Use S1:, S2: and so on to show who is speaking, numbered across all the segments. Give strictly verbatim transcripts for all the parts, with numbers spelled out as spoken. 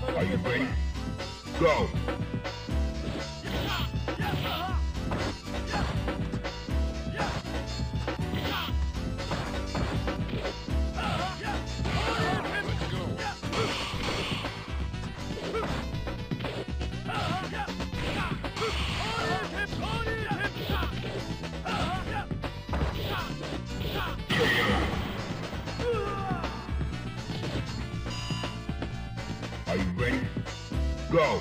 S1: Are you ready? Go! Are you ready? Go!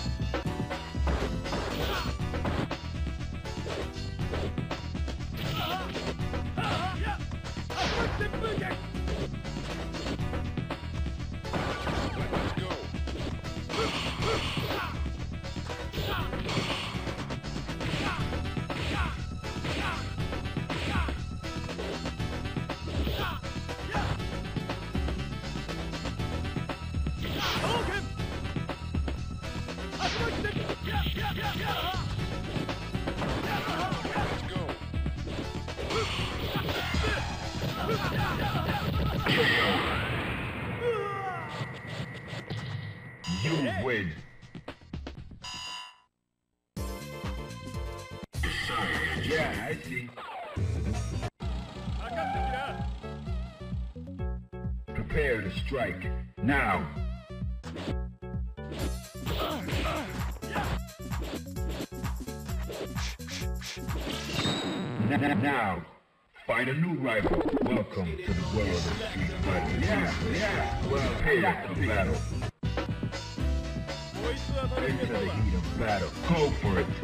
S1: You win. Yeah, I see. Prepare to strike. Now. Now. Find a new rival. Welcome to the world of Street Fighter. Yeah, yeah. Well, prepare for battle. Into the heat of battle. Go for it.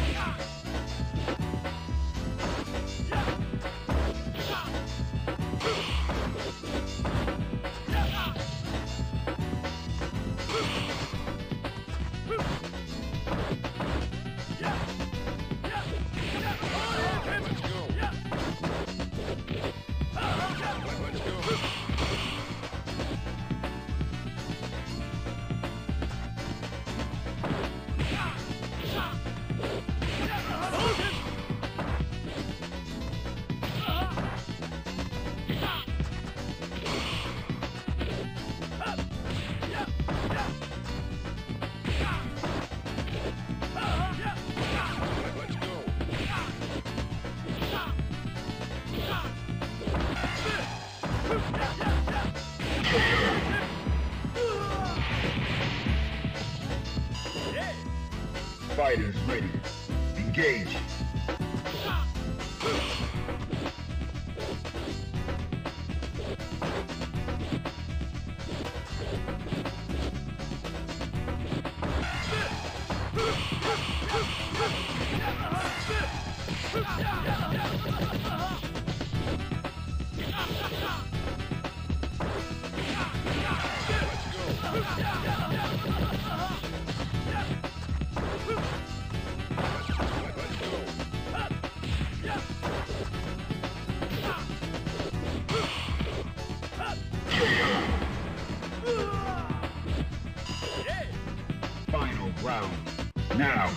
S1: Fighters ready. Engage. Final round. Now.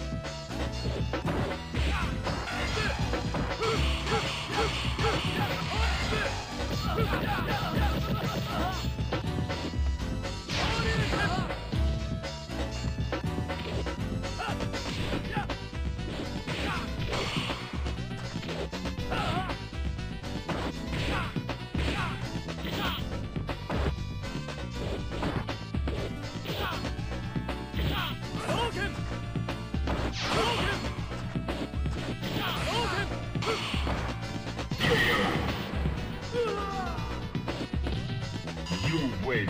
S1: You win.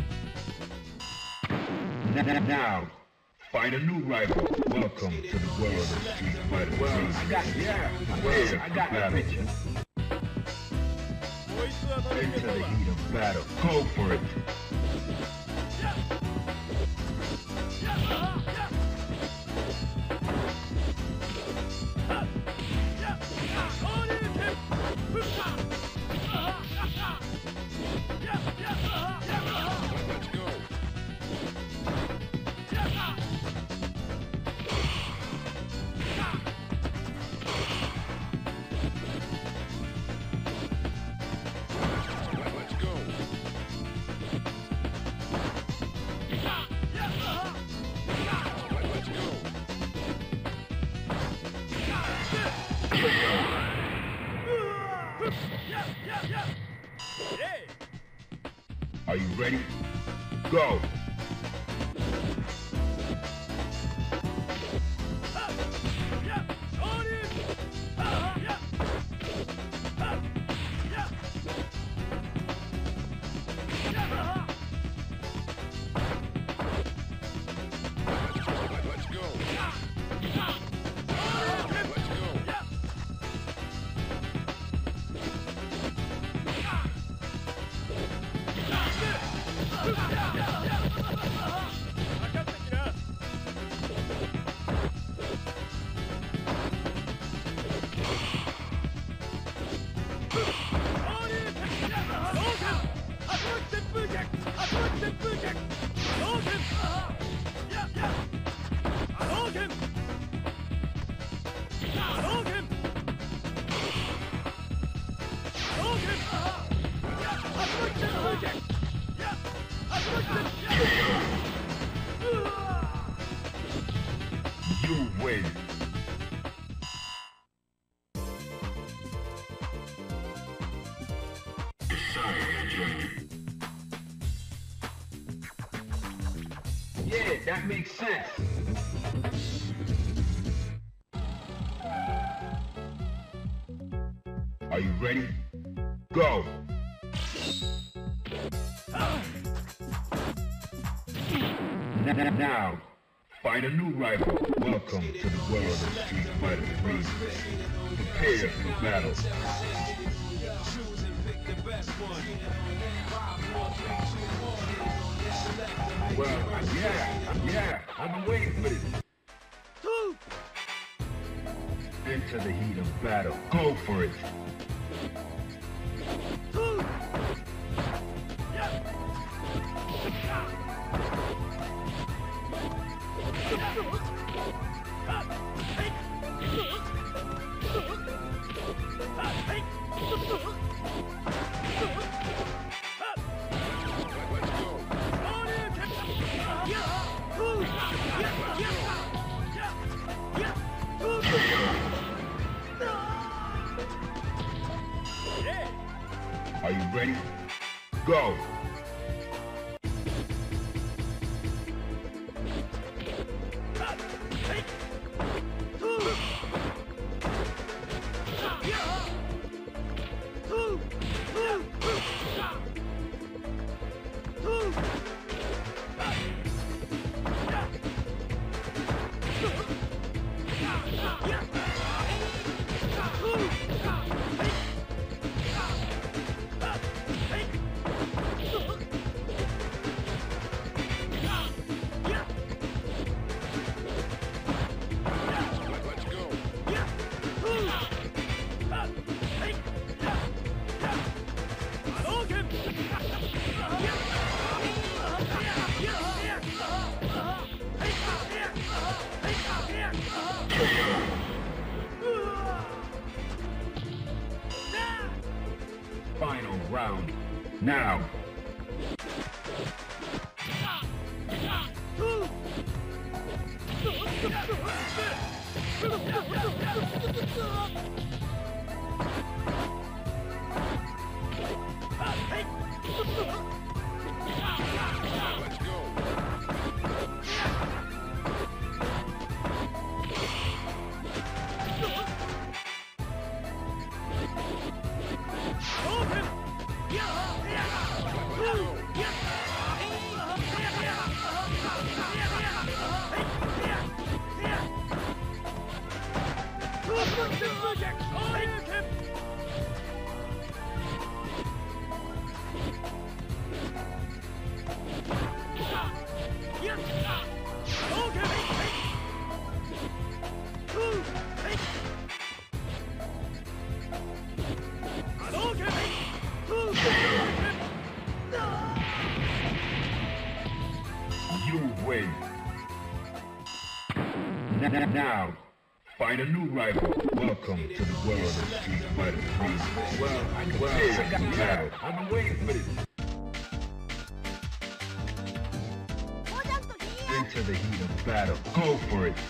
S1: Now, find a new rival. Welcome to the world of Street Fighter. Well, I got yeah. Well, I got battle. Into the heat of battle. Go for it. Go! You win. Yeah, that makes sense. Are you ready? Go! Now, find a new rival. Welcome to the world of Street Fighter three. Prepare for battle. Well, yeah, yeah, I've been waiting for this. Enter the heat of battle. Go for it. Are you ready? Go! Final round. Now. You win. Now, find a new rival. Welcome to the world of Street Fighter three. Well, I, well, I got battle. I've been waiting for this. Into the heat of battle. Go for it.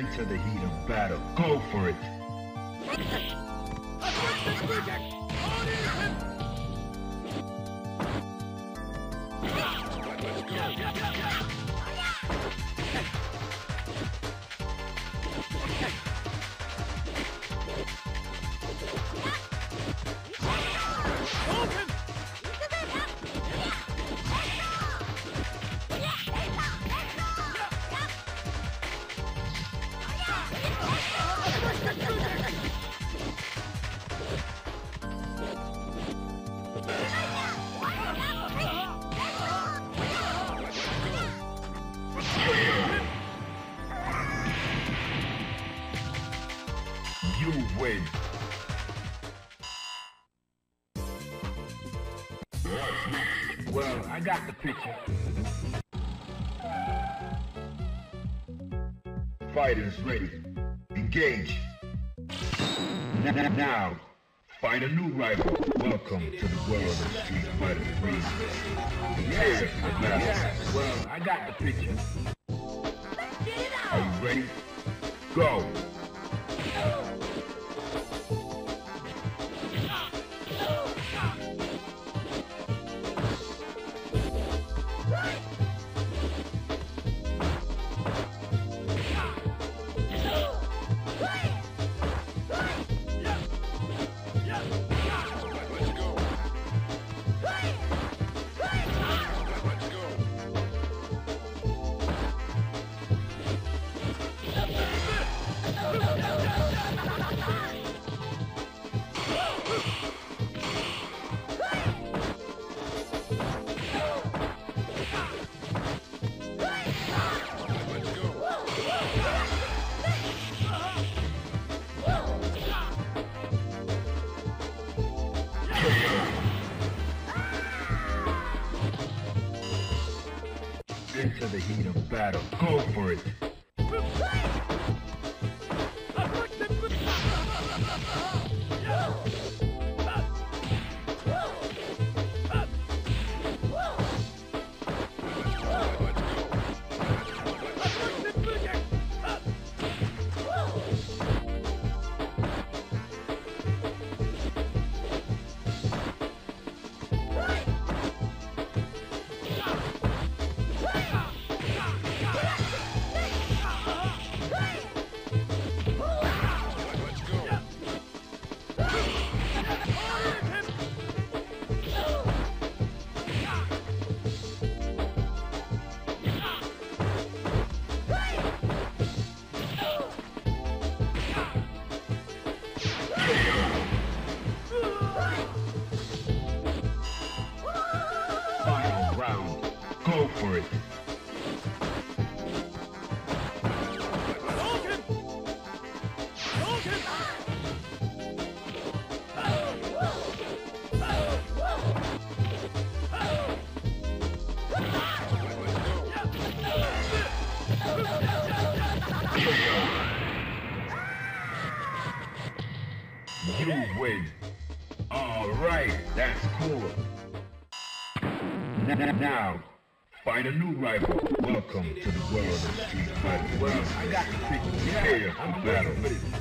S1: Into the heat of battle. Go for it. You win. Well, I got the picture. Fighters ready. Engage. N- now, find a new rival. Welcome to the world of Street Fighter three. Yes, yes. Well, I got the picture. Are you ready? Go. Into the heat of battle. Go for it. Final round. Go for it. You win. All right, that's cool. N- now, find a new rival. Welcome to the world of Street Fighter. Well, I got the picture. Yeah, I'm battle.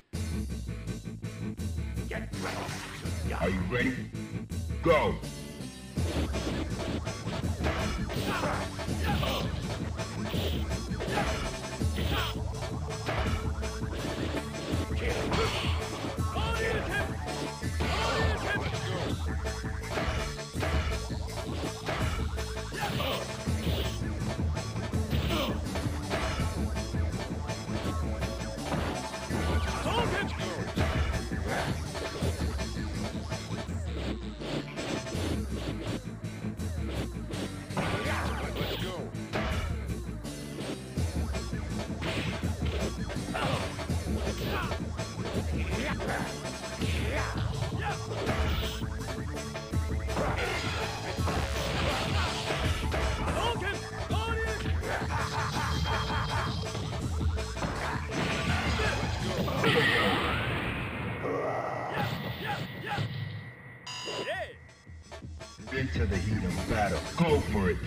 S1: Are you ready? Go. Into the heat of battle. Go for it.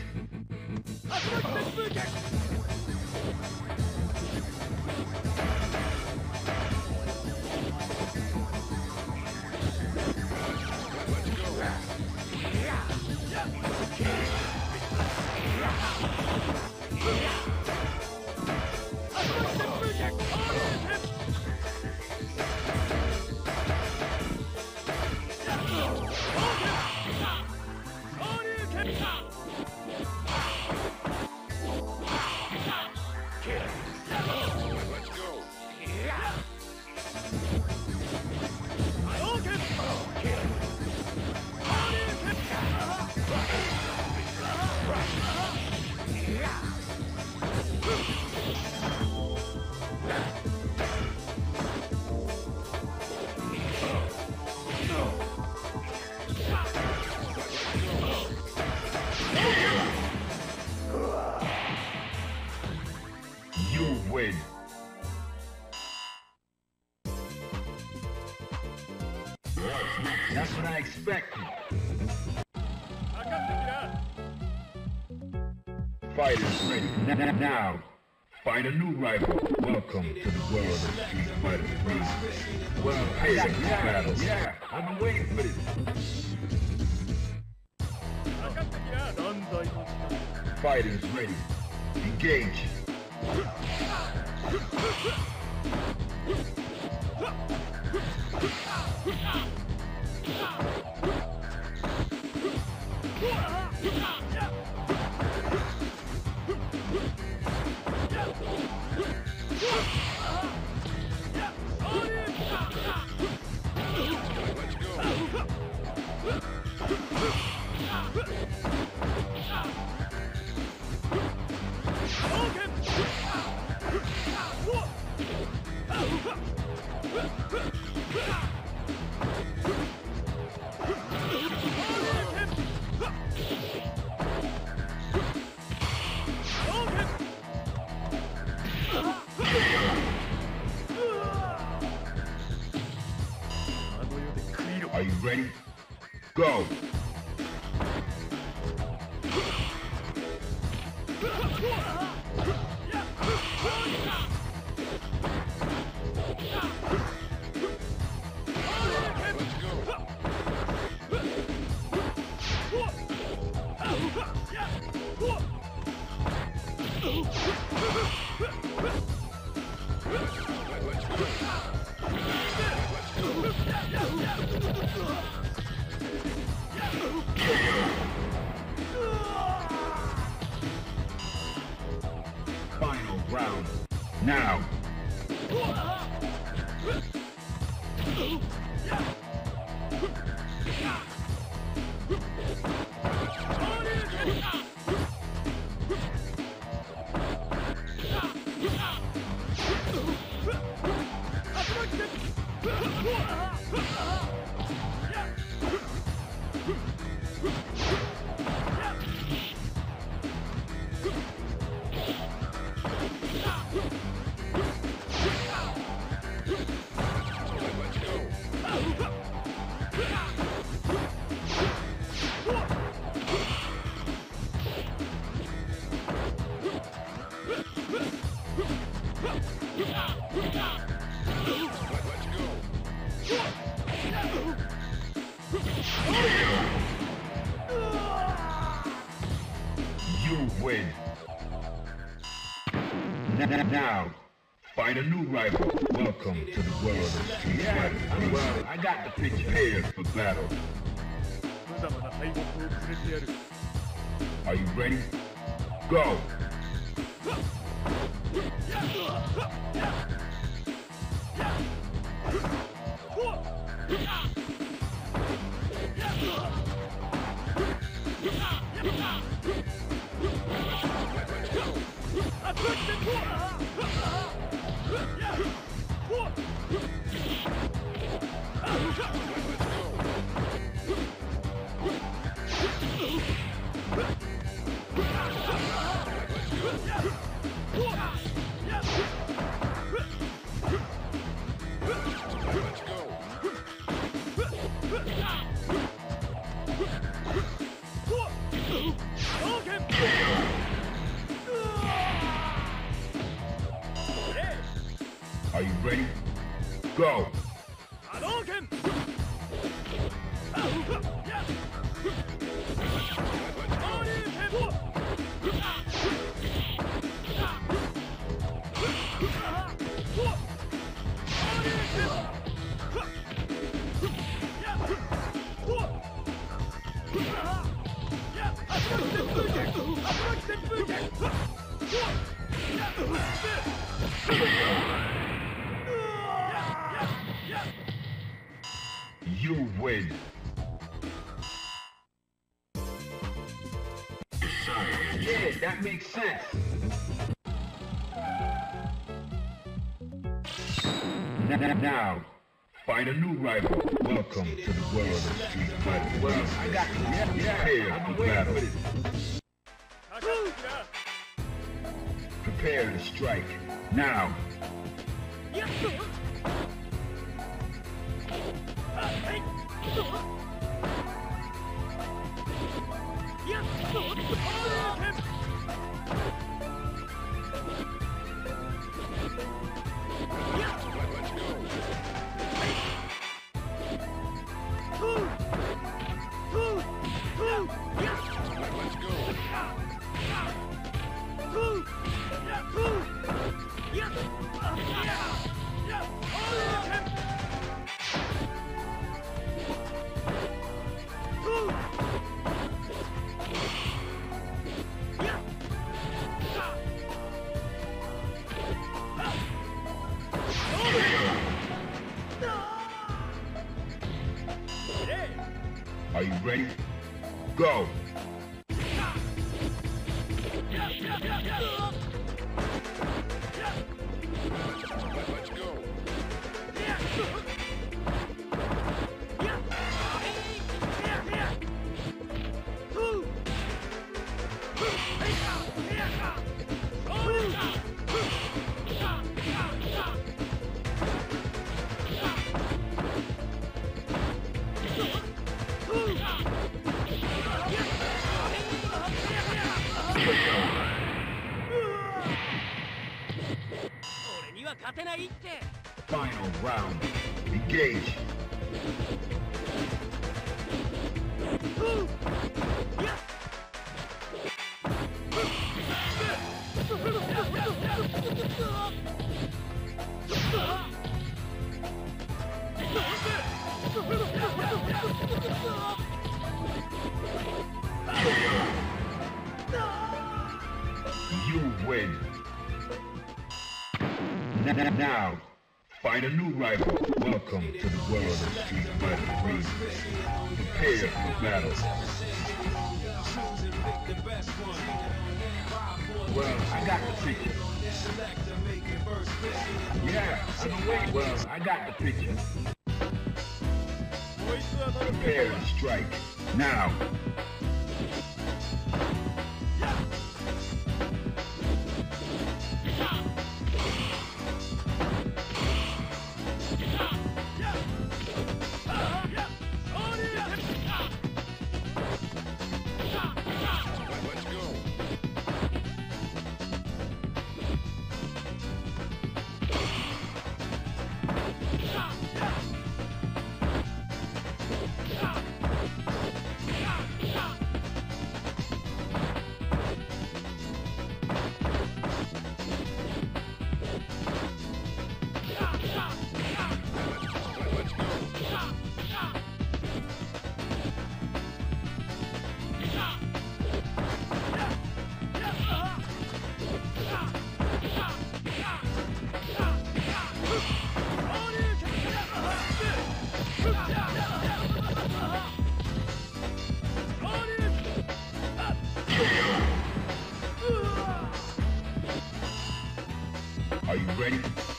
S1: You win. That's what I expected. Fighters ready. N- now, find a new rival. Welcome to the world of Street Fighter three. Well, hey, yeah, battle. Yeah, I've been waiting for this. Fighters ready. Engage. Are you ready? Go! Final round. Now. You win. Now, find a new rival. Welcome to the world of Street Fighter three. Well, I got the picture. Prepared for battle. Are you ready? Go! Are you ready? Go! Yeah! You win. Yeah, that makes sense. Now, find a new rival. Welcome to the world of Street Fighter. Well, I got you. Yeah, yeah. Prepare for battle. Prepare to strike. Now. Are you ready? Go! Let's go! Final round. Engage. You win. Now, find a new rival. Welcome to the world of Street Fighter three. Prepare for battle. Well, I got the picture. Yeah, I don't wait. Well, I got the picture. Prepare to strike. Now. Are you ready?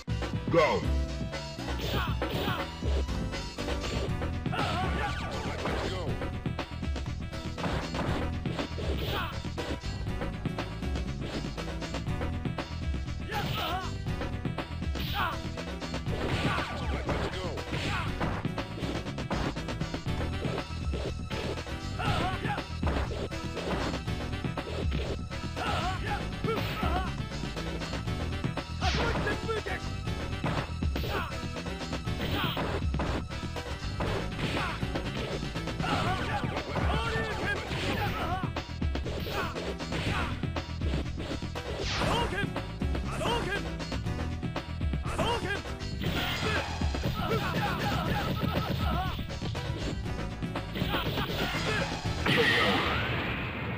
S1: Go!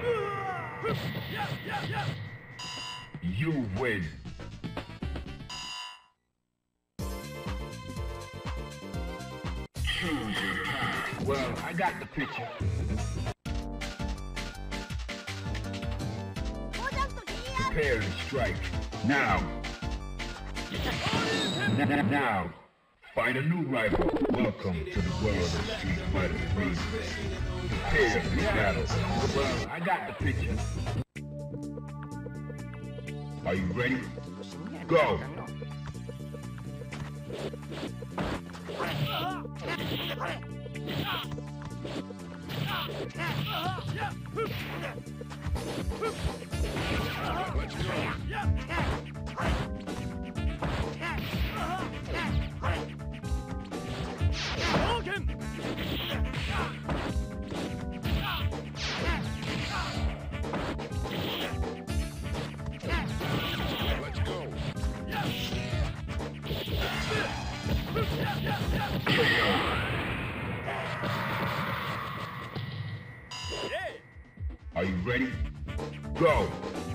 S1: You win. Well, I got the picture. Prepare to strike. Now. Now. Find a new rival. Welcome to the world of Street Fighter three. Prepare for battle. Well, I got the picture. Are you ready? Go! Let's go. Are you ready? Go!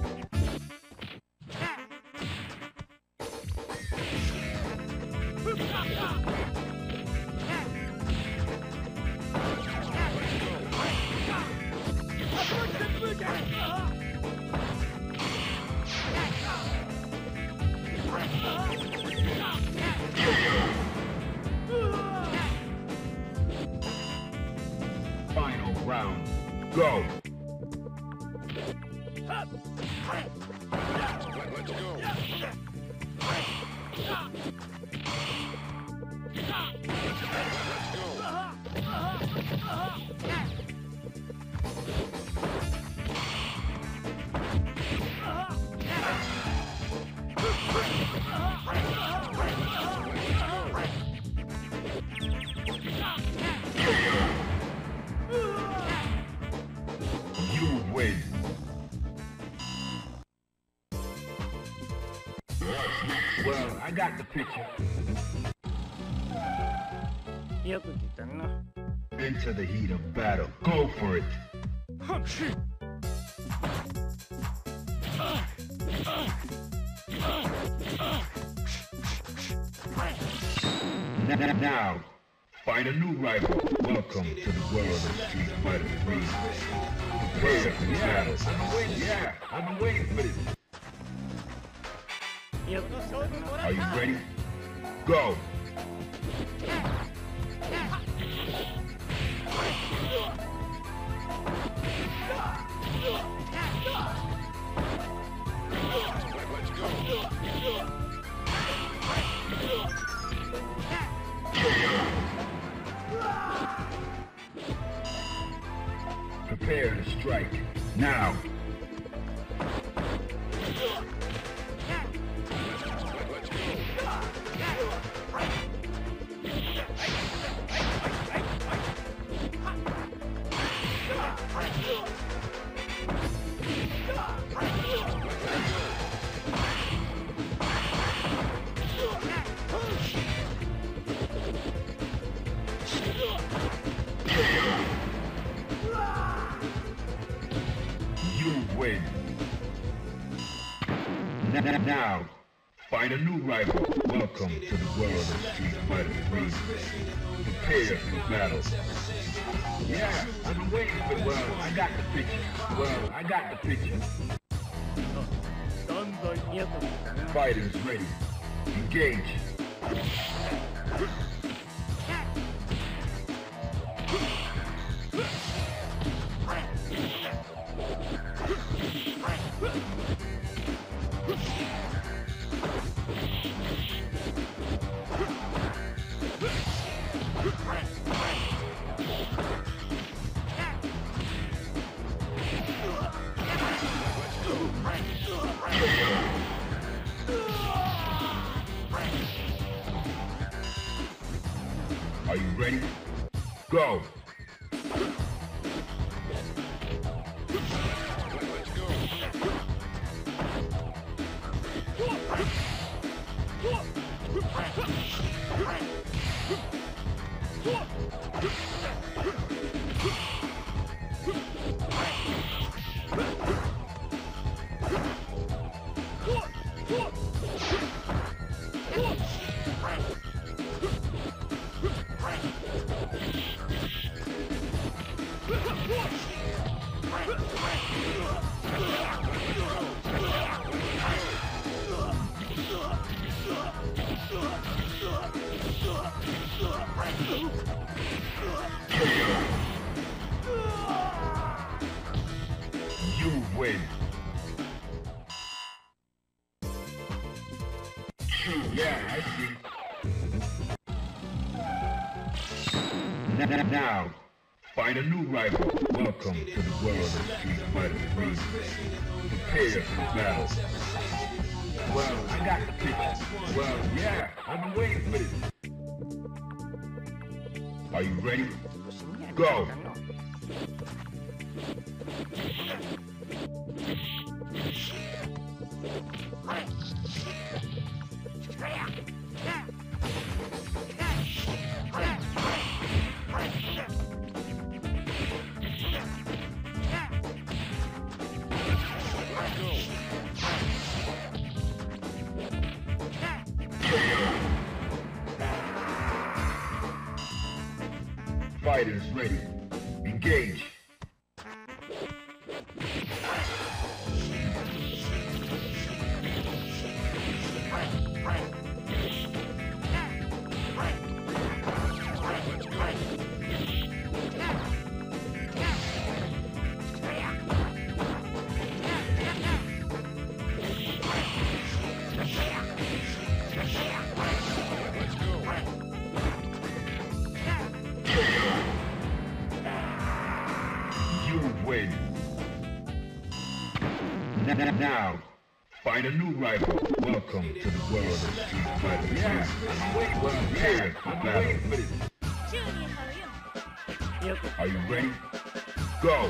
S1: Final round. Go! Let's go. You win. Well, I got the picture. Into the heat of battle. Go for it. Now, find a new rival. Welcome to the world of Street Fighter three. Prepare for battle. I've been waiting, yeah, I've been waiting for this. Are you ready? Go! Let's go. Prepare to strike. Now. You win. Now, find a new rival. Welcome to the world of Street Fighter three. Prepare for battle. Yeah, I've been waiting for it. Well, I got the picture. Well, I got the picture. Fighters ready. Engage. Are you ready? Go! Let's go. You win. Yeah, I see. Now, find a new rival. Welcome to the world of Street Fighter three. Prepare for battle. Well, I got the picture. Well, yeah, I've been waiting for this. Are you ready? Go! Fighters ready. Engage. You win. Now, find a new rival. Welcome to the world of Street Fighter. Yeah, I'm waiting. Well, prepare for battle. Are you ready? Go!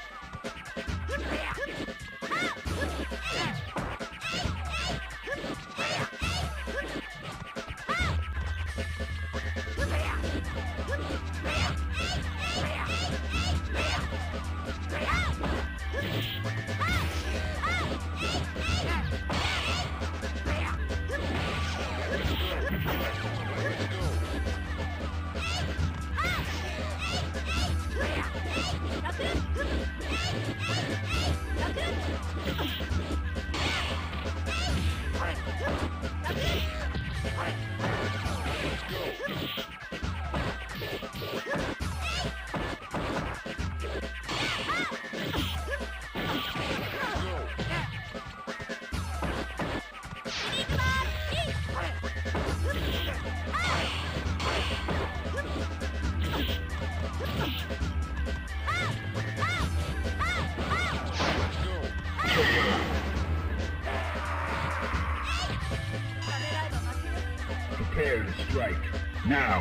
S1: Prepare to strike. Now!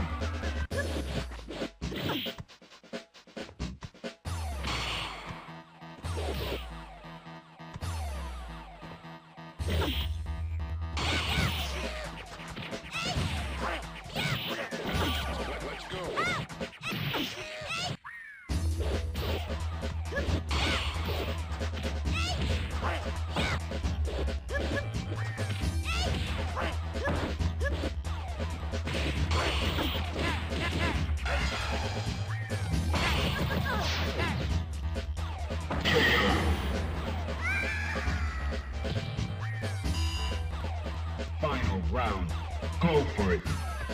S1: Final round. Go for it.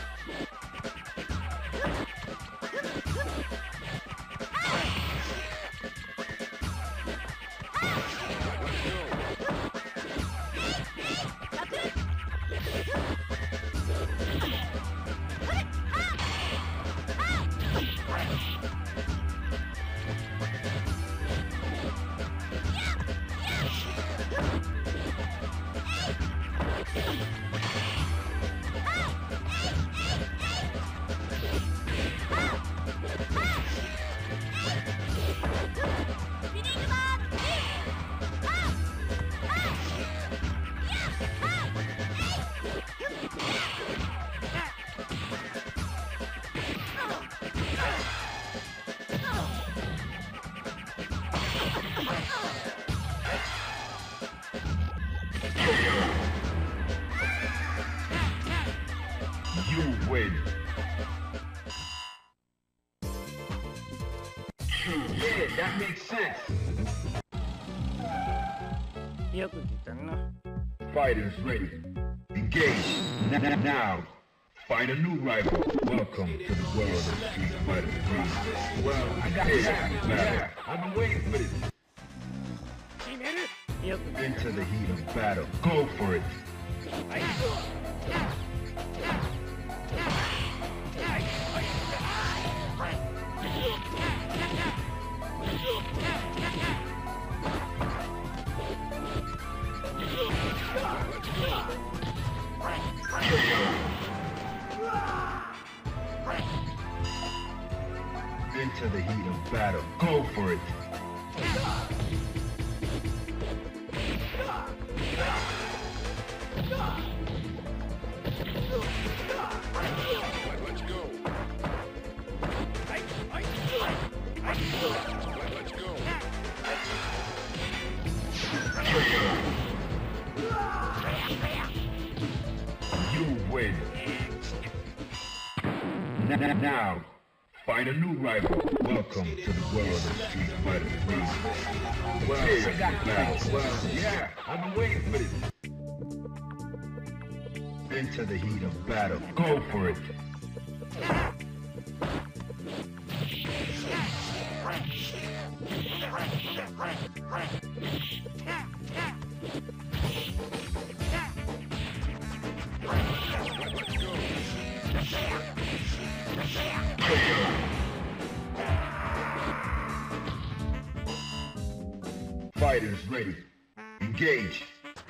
S1: You win. Yeah, that makes sense. Fighters ready. Engage. Now, find a new rival. Welcome to the world of Street Fighter three. Well, I got it. Yeah, I've been waiting for this. Into the heat of battle. Go for it. Into the heat of battle. Go for it.
S2: Let's go. Let's go.
S1: You win. Now, find a new rival. Welcome to the world of Street Fighter three. Well, I got battle. Well, yeah, I've been waiting for this. Into the heat of battle. Go for it. Fighters ready. Engage.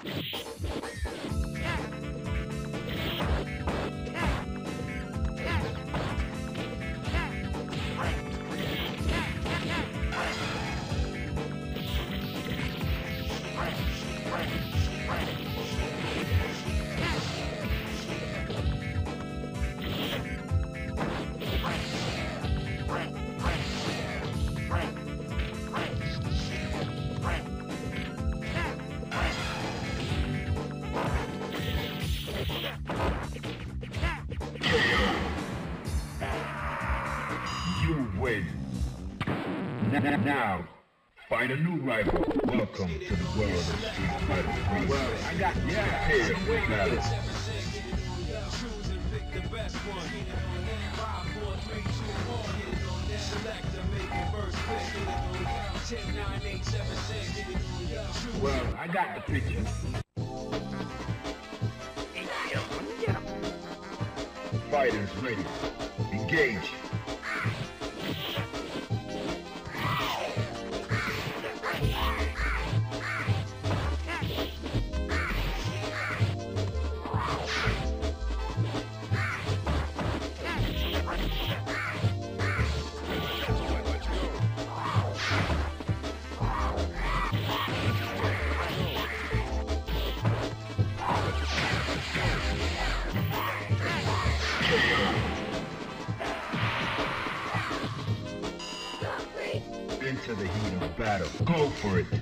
S1: You win. Now, find a new rival. Welcome to the world of Street Fighter three. Well, I got yeah, here for battle. Well, I got the picture. Fighters ready. Engage. Into the heat of battle. Go for it.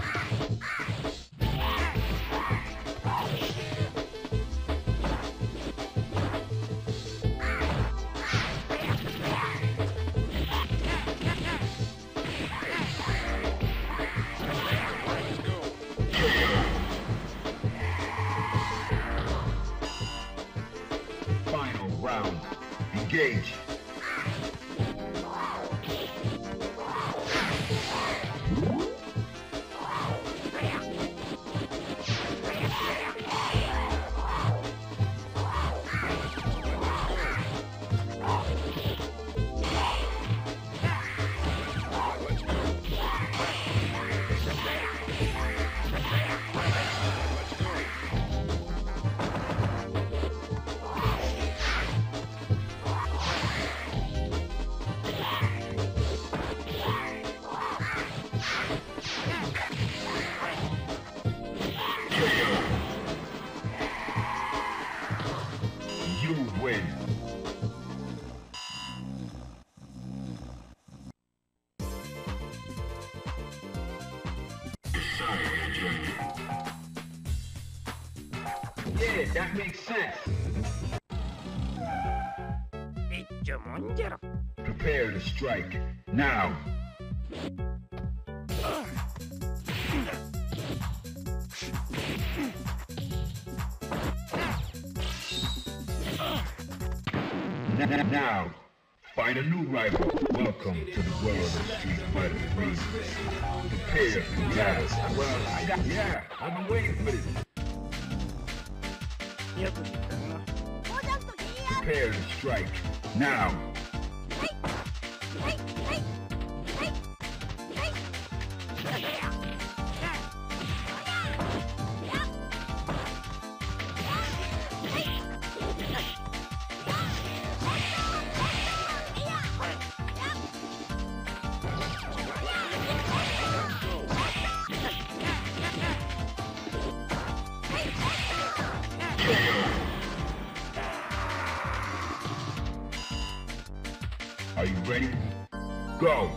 S1: Final round. Engage. You win. Yeah, that makes sense. Prepare to strike. Now. Now, find a new rival. Welcome to the world of Street Fighter three. Prepare for battle. Well, I got, yeah, I've been waiting for this. Prepare to strike. Now. Are you ready? Go!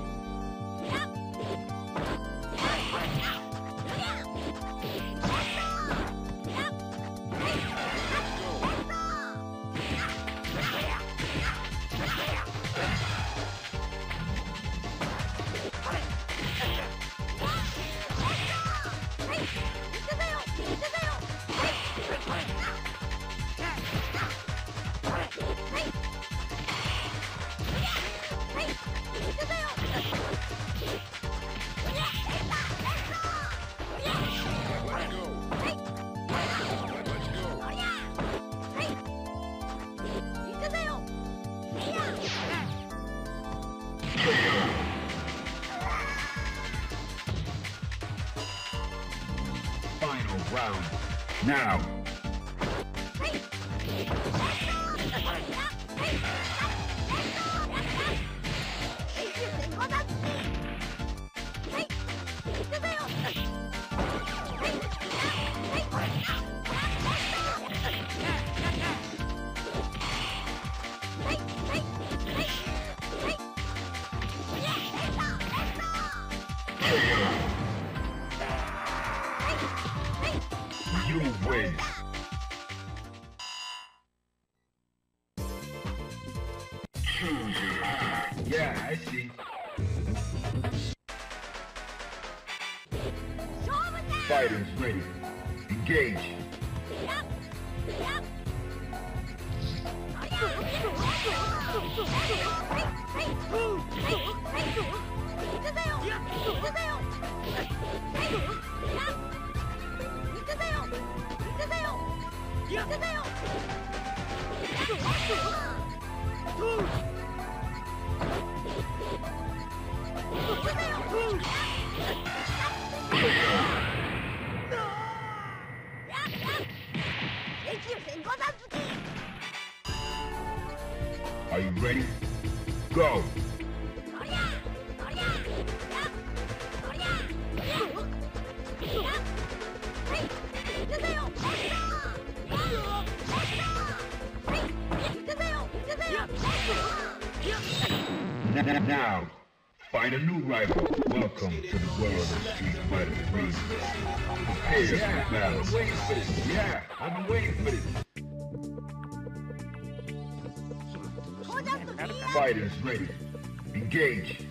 S1: Final round. Now. You win. Yeah, I see. Fighters ready. Engage. Are you ready? Go! Now, find a new rival. Welcome to the world of Street Fighter three. Prepare yeah, for battle. I've been waiting for this. Yeah, I've been waiting for this. Fighters ready. Engage.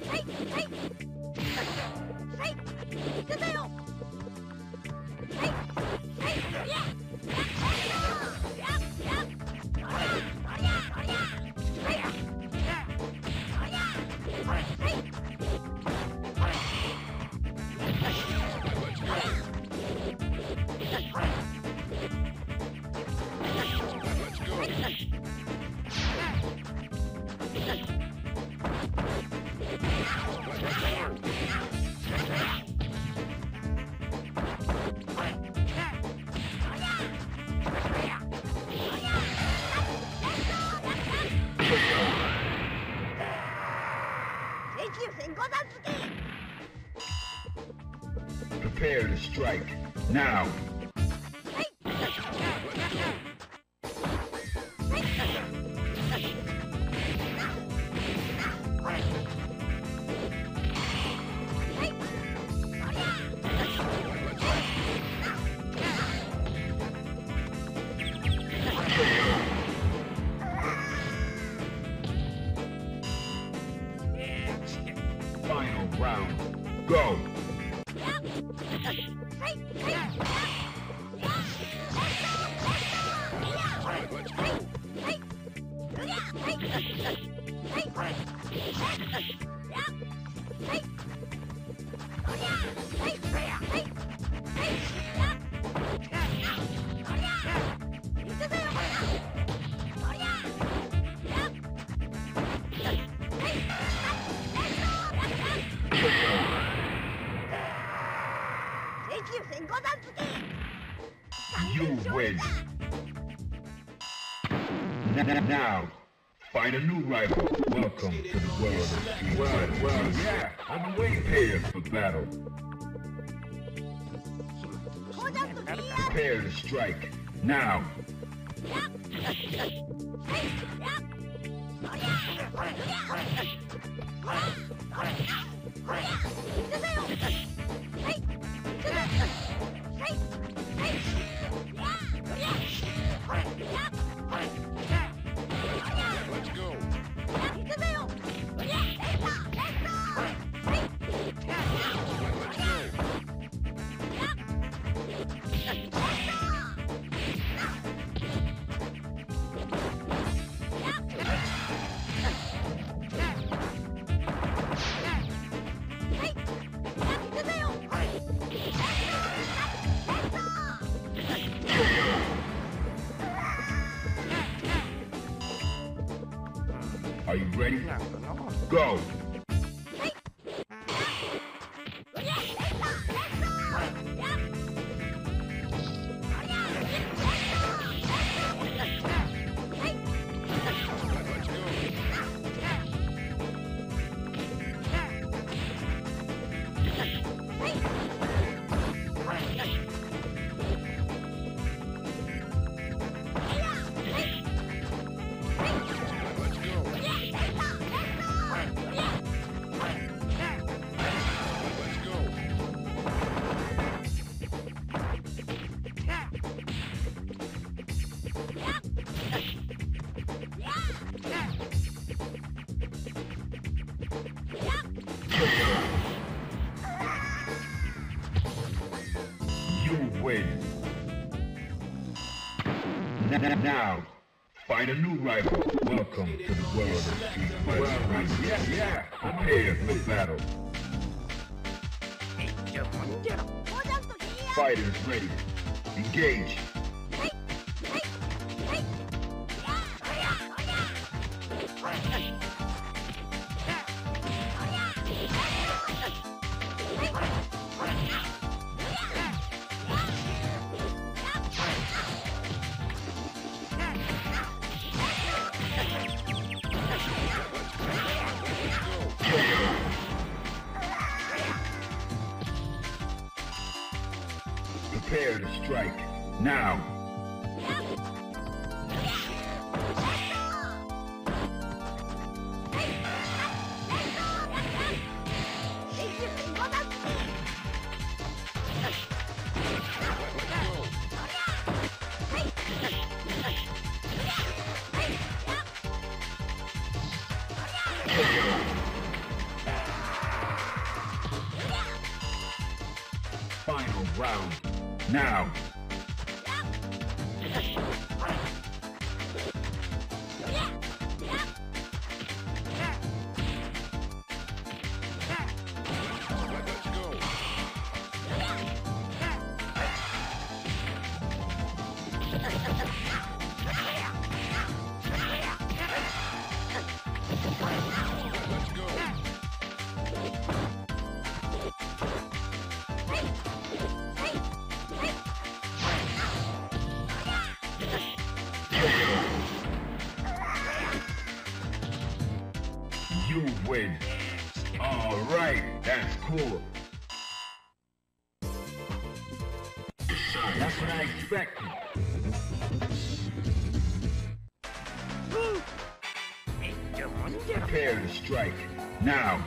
S1: Prepare to strike. Now. Final round. Go! You win. Now, find a new rival. Welcome to the world of Street Fighter. Well, well, yeah, I'm waiting. Prepare for battle. Prepare to strike. Now.
S2: Let's go.
S1: Are you ready? Go! You win. Now, find a new rival. Welcome to the world of Street Fighter. Well, yeah, yeah. Prepare for battle. Fighters ready. Engage. Prepare to strike. Now. Final round. Now. You win. All right, that's cool. That's what I expected. Prepare to strike. Now.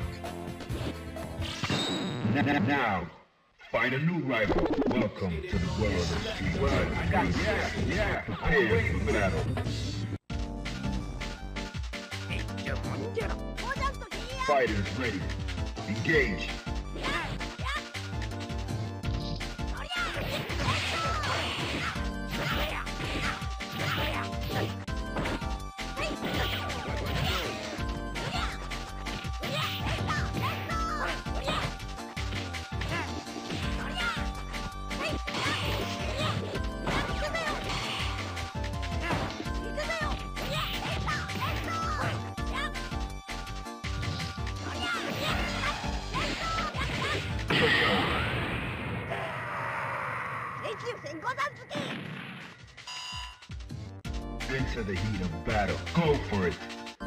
S1: Now. Find a new rival. Welcome to the world of Street Fighter. I got yeah, yeah. Prepare for battle. Fighters ready. Engage. Into the heat of battle. Go for it.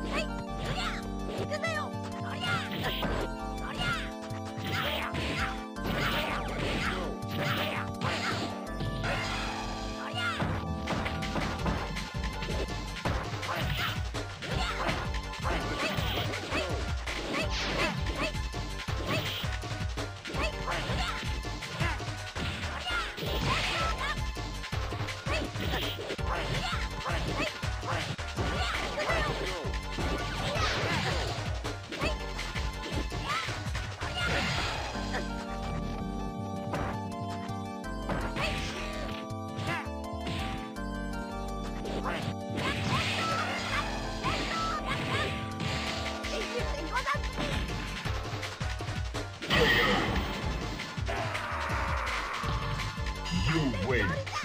S1: You win.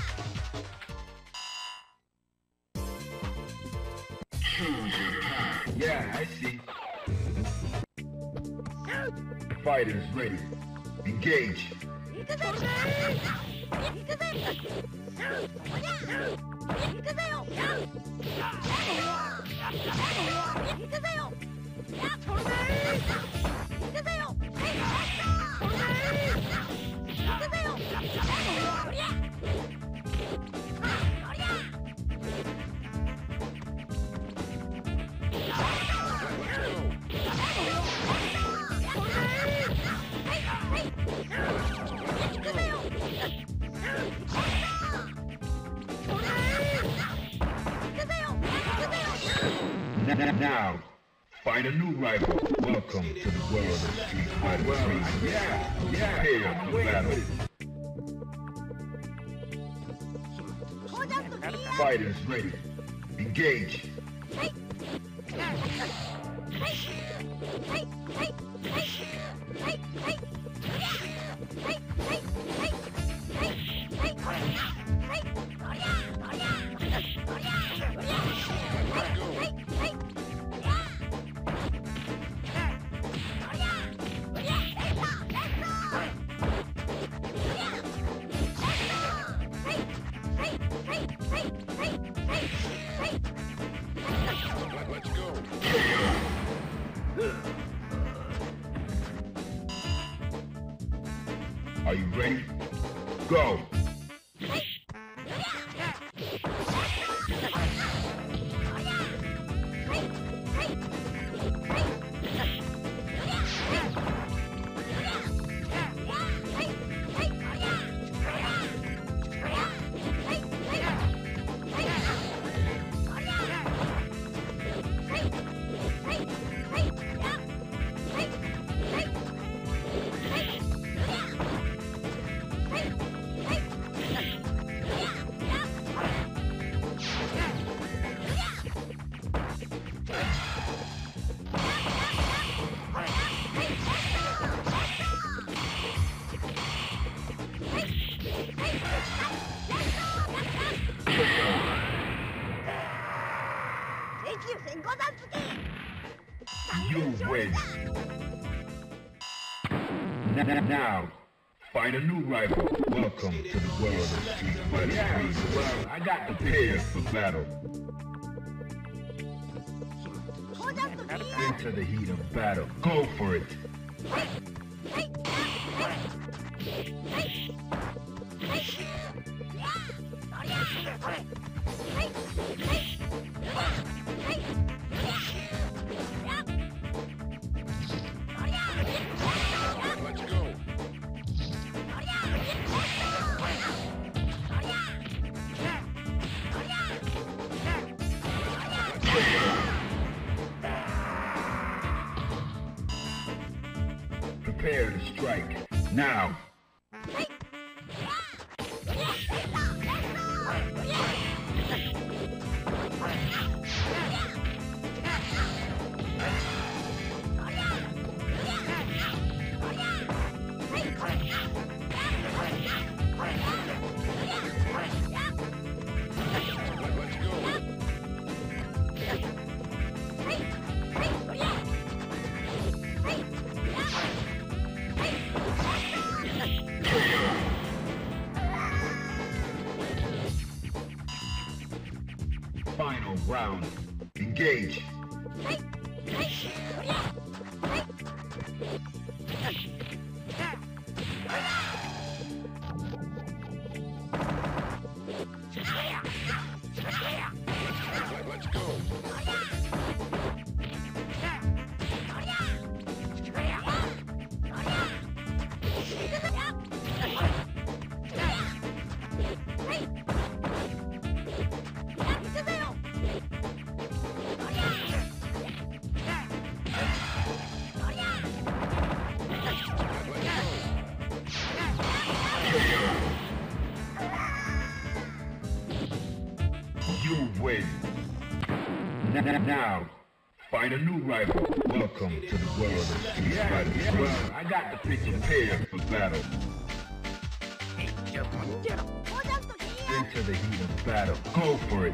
S1: Yeah, I see. Fighters ready. Engage. Now, find a new rival. Welcome to the world of Street Fighter three. Yeah, yeah, prepare for battle. Fighters ready. Engage. Are you ready? Go! You win. Now, find a new rival. Welcome to the world of Street Fighter. Yeah, well, I got prepared for battle. Into the heat of battle. Go for it. Prepare to strike. Now. Final round. Engage.
S2: Let's go.
S1: You win. Now, find a new rival. Welcome to the world of Street Fighter three. Well, I got the picture. Prepare for battle. Into the heat of battle. Go for it.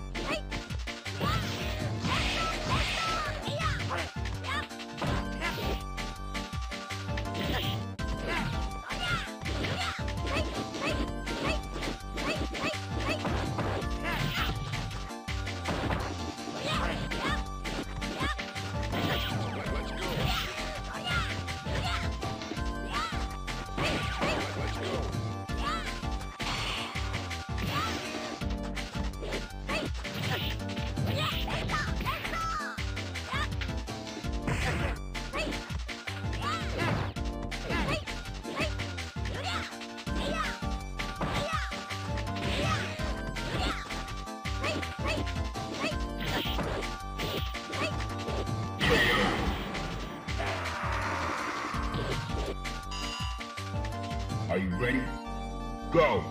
S1: Are you ready? Go!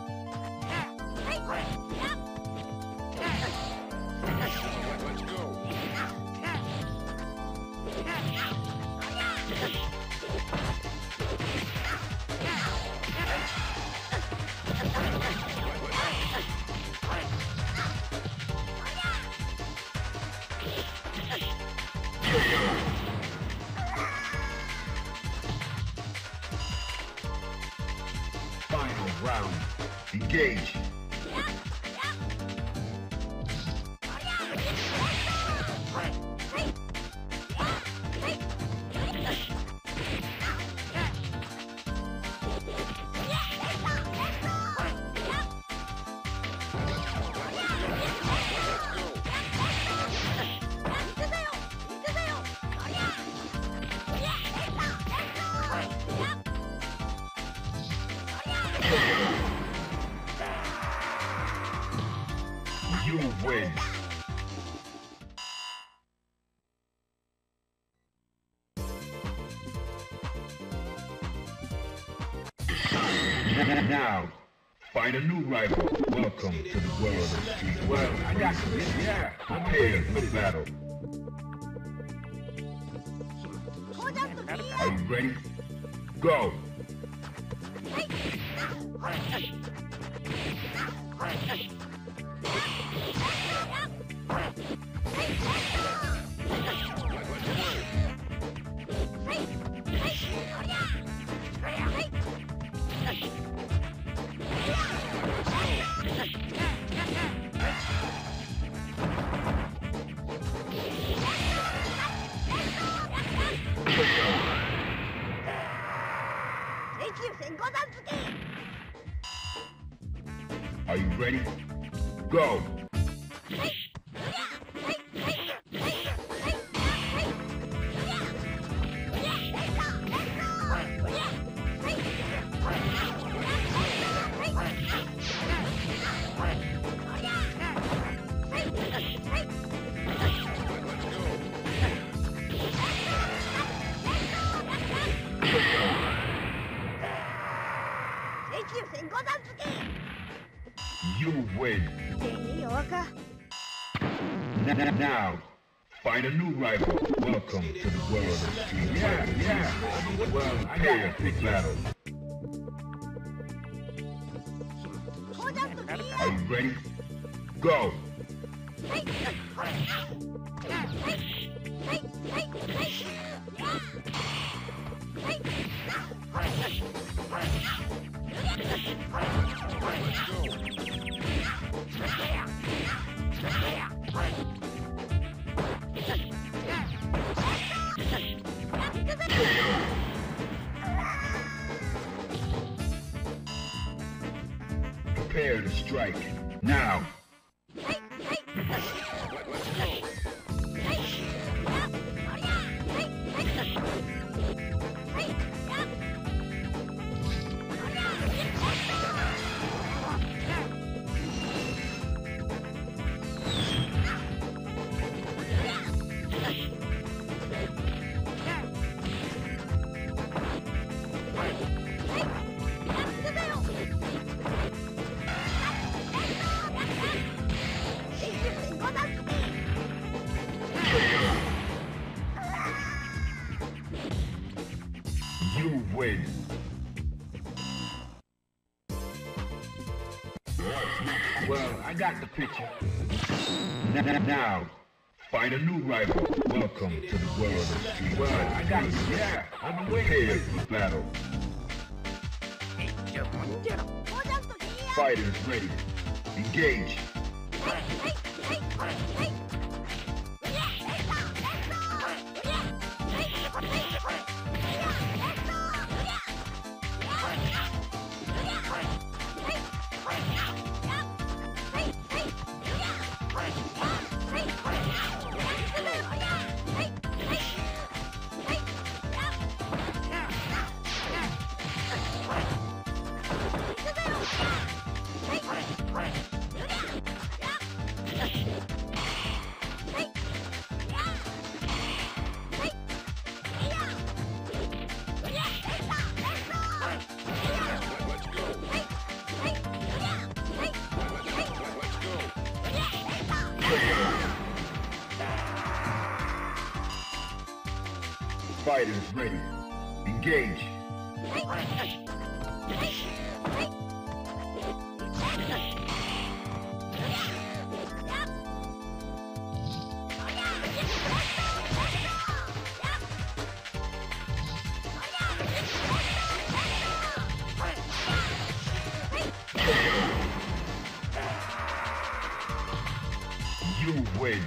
S2: Let's go.
S1: Final round. Engage. You win. Now, find a new rival. Welcome to the world of Street Fighter. Well, I got this. Yeah, prepare for battle. Are you ready? Go. Are you ready? Go! You win. Now, find a new rival. Welcome to the world of Street Fighter. Yeah, yeah. Well, I got a big battle. Are you ready? Go. Let's go. Prepare to strike. Now. You win. Well, I got the picture. Now, find a new rival. Welcome to the world of Street. Well, I got you. Yeah, I'm waiting for battle. Fighters ready. Engage. Fighters ready. Engage. You win.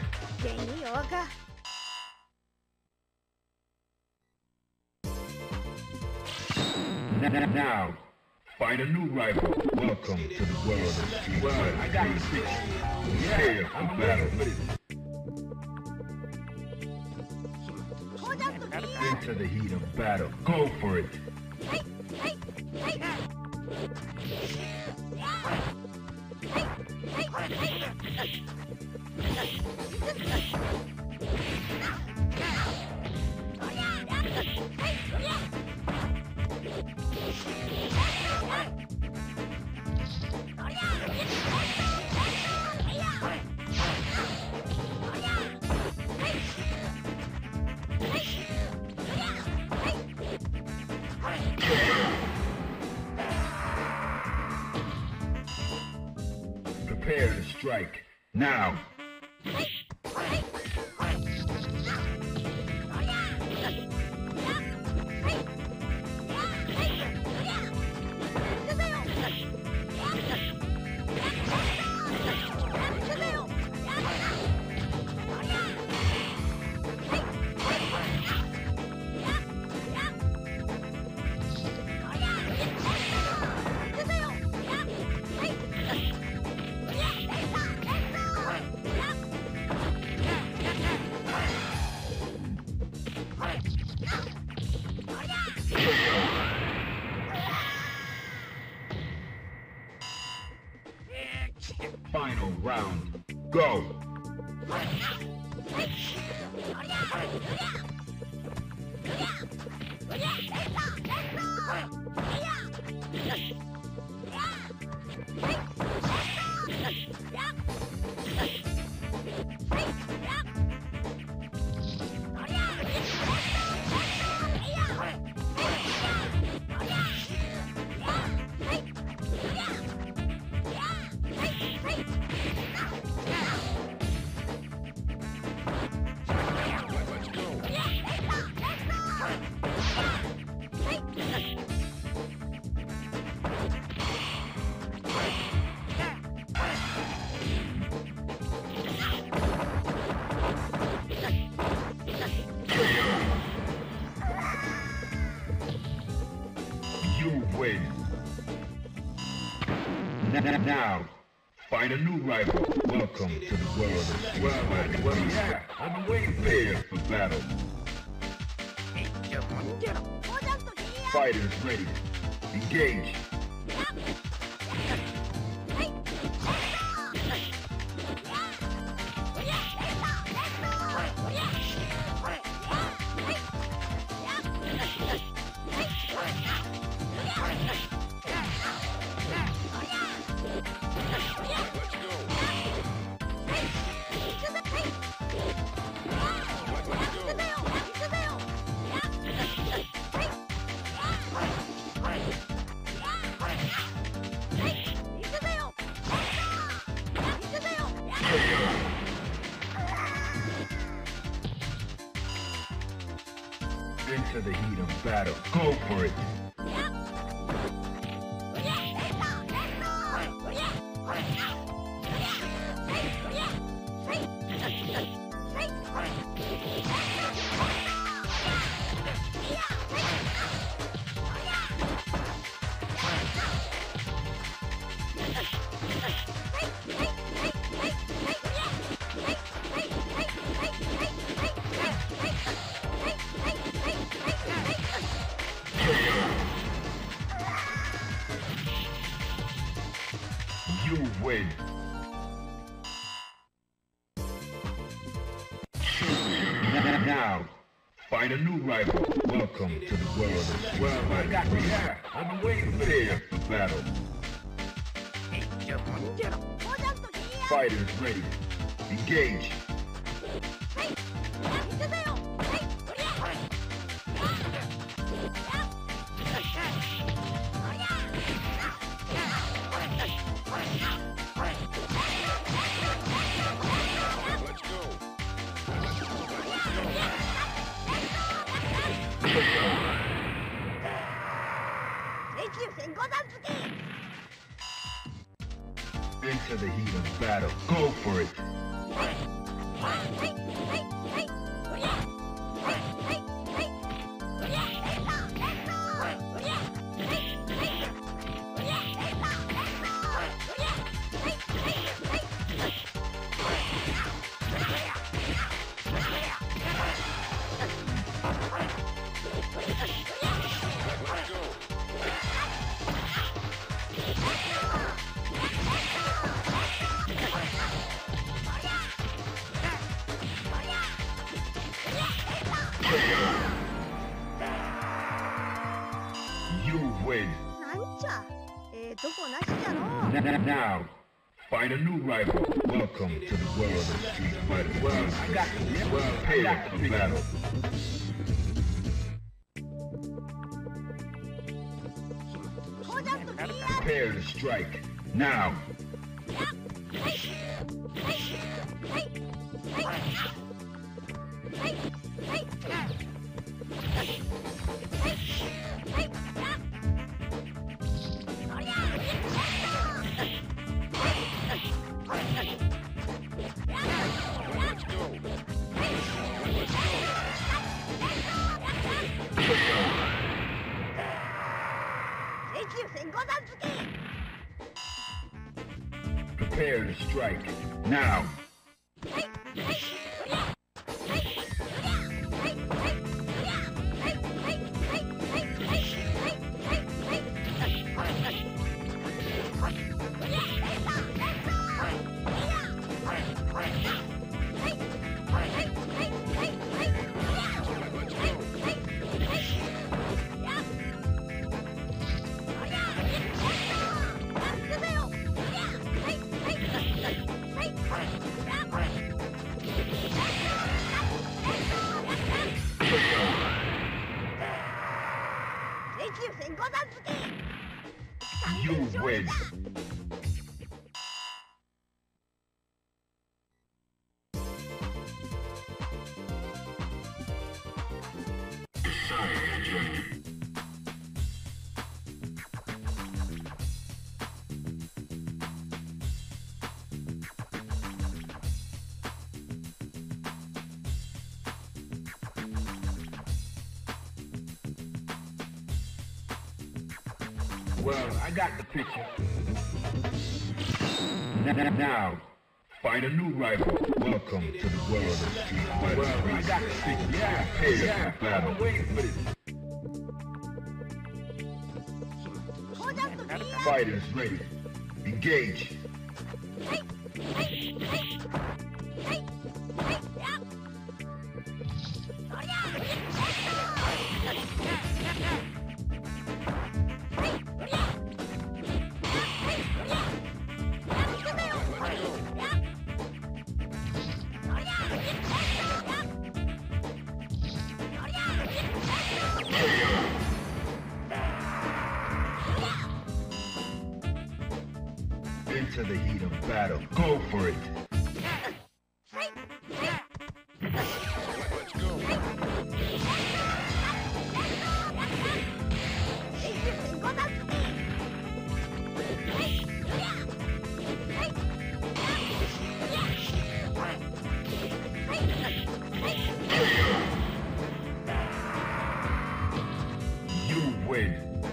S1: Now, find a new rival. Welcome to the world of Street. Well, I got the picture. Prepare for battle. Into the heat of battle. Go for it. Prepare to strike. Now. Final round. Go! Now, find a new rival. Welcome to the world of Street Fighter. Well, yeah, I've been waiting Prepare for battle. Fighters ready. Engage. Into the heat of battle. Go for it. You win. Now, find a new rival. Welcome to the world of Street Well, I got you. Yeah, I've been waiting Prepare for battle. Fighters ready. Engage. Into the heat of battle. Go for it. You win. Now, find a new rival. Welcome to the world of Street Fighter. Well, I got you. Well, prepare for battle. Prepare to strike. Now. Prepare to strike. Now. You win. Well, I got the picture. Now, find a new rival. Welcome to the world of Street Fighter three.
S3: Yeah,
S1: Prepare
S3: yeah,
S1: for battle.
S3: I'm waiting for this.
S1: Fighters ready. Engage. Into the heat of battle. Go for it.
S2: Let's go.
S1: You win.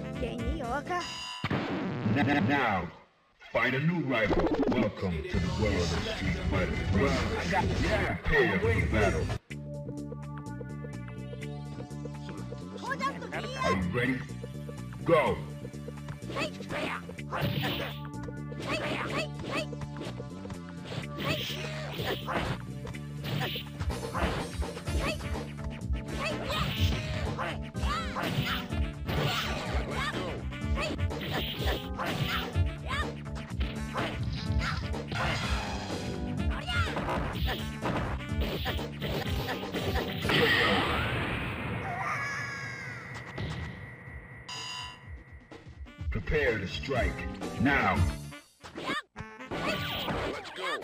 S1: Now, find a new rival. Welcome to the world of Street Fighter three.
S3: Well, I got yeah,
S1: Prepare
S3: I'm
S1: for
S3: waiting for
S1: battle.
S3: this.
S1: Are you ready? Go. Prepare to strike. Now.
S2: Let's go.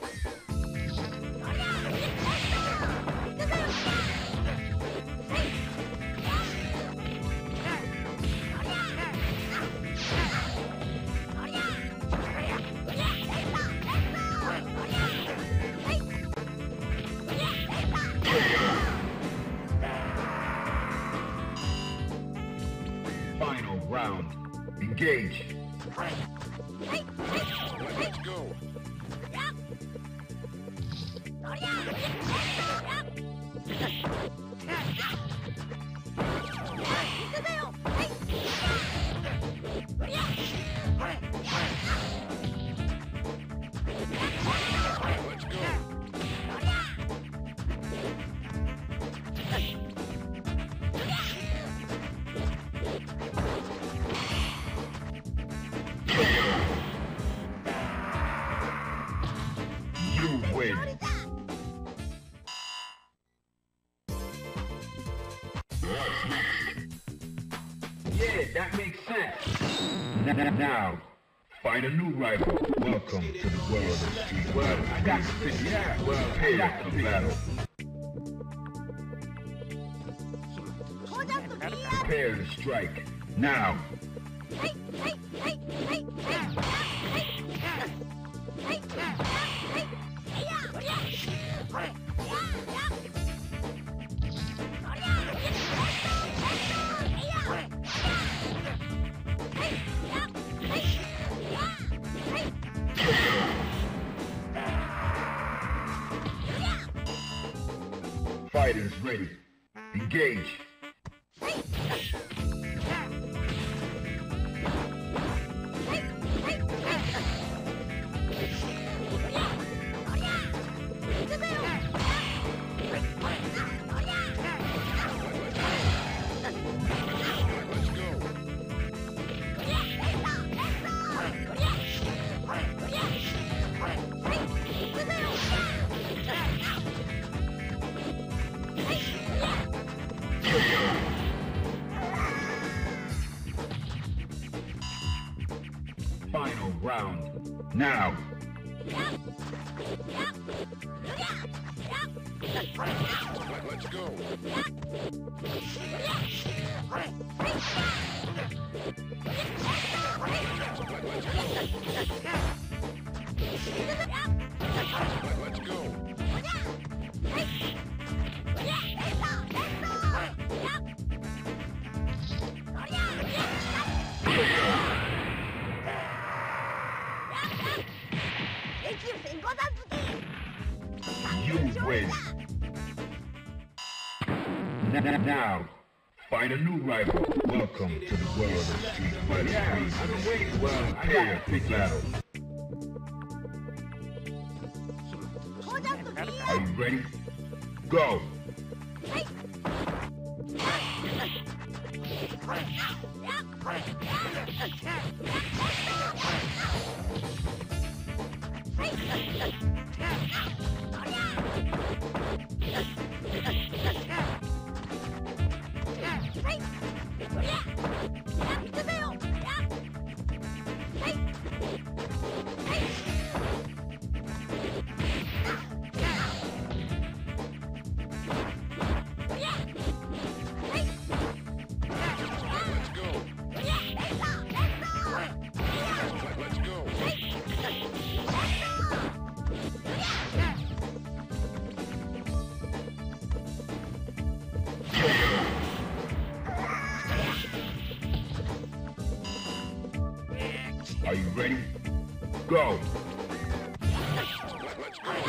S1: Final round. Engage.
S2: Let's go. Let's go.
S1: You win.
S3: Yeah, that makes sense.
S1: Now, find a new rival. Welcome to the world of Street
S3: Well, I got
S1: Fighter
S3: to yeah, well, I
S1: three.
S3: got
S1: Prepare
S3: to
S1: for battle. Prepare to strike. Now. Fighters ready. Engage.
S2: Let's go.
S1: Final round. Now.
S2: Let's go. Let's go.
S1: win. Now, find a new rival. Welcome to the world of Street Fighter
S3: Yeah,
S1: three.
S3: I've been waiting. Well, I
S1: Prepare
S3: got
S1: for
S3: the picture.
S1: battle. Are you ready? Go!
S2: Let's go. Let's go.
S1: Are you ready? Go!
S2: Let's go.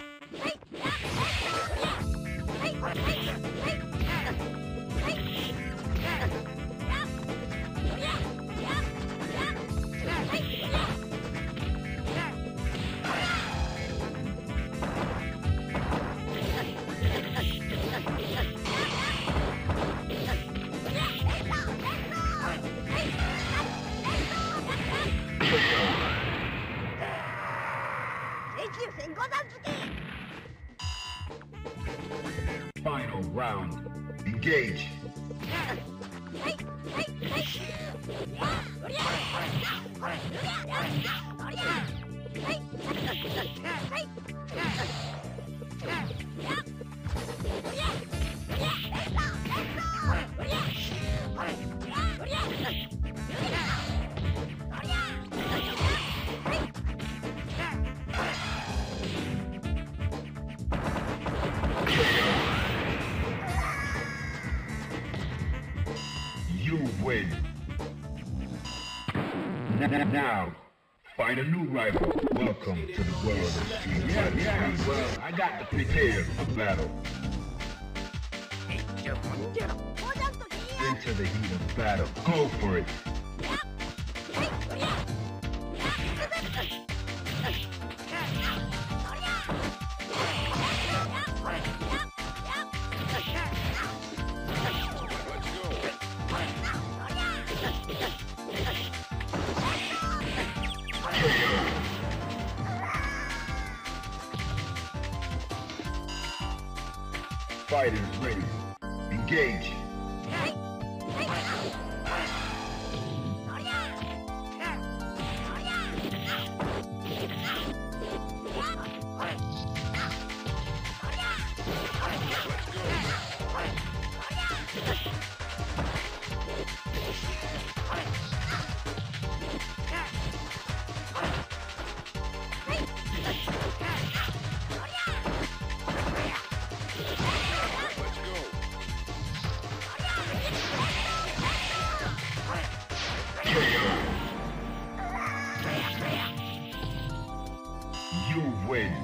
S1: Final round. Engage. You win. Now, find a new rival. Welcome to the world of Street
S3: Yeah,
S1: Fighter
S3: yeah.
S1: three.
S3: Well, I got the picture.
S1: Prepare for battle. Into the heat of battle. Go for it.
S2: Let's go.
S1: Fighters ready. Engage.
S2: Let's go.
S1: You win.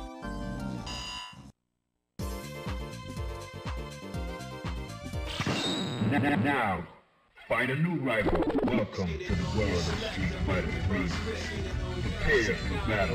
S1: Now, find a new rival. Welcome to the world of Street Fighter three. Prepare for battle.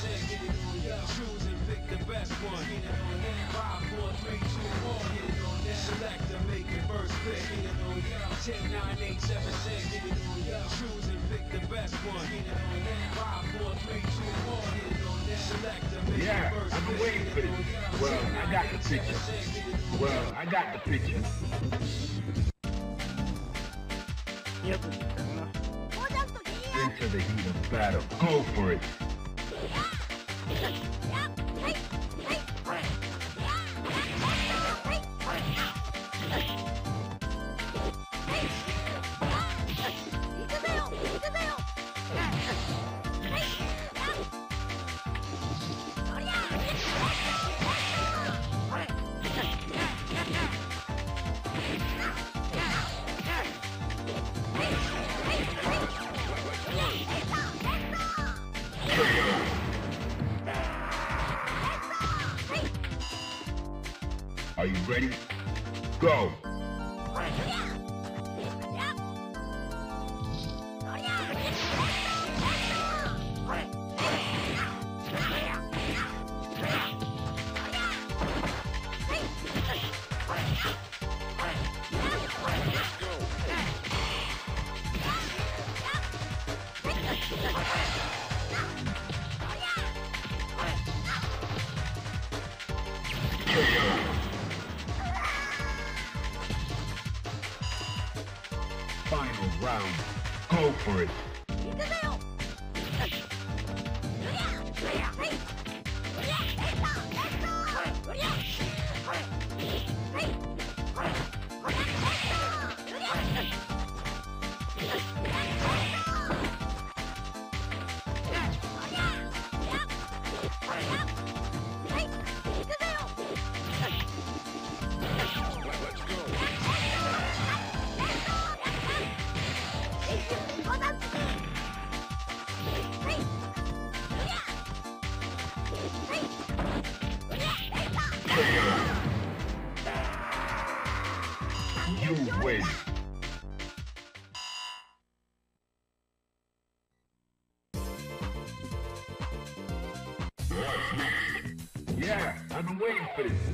S3: Yeah, I've been waiting for this. Well, I got the picture. Well, I got the picture.
S1: Into the heat of battle. Go for it. Are you ready? Go! Final round. Go for it. You win. Yeah, I've been waiting for this.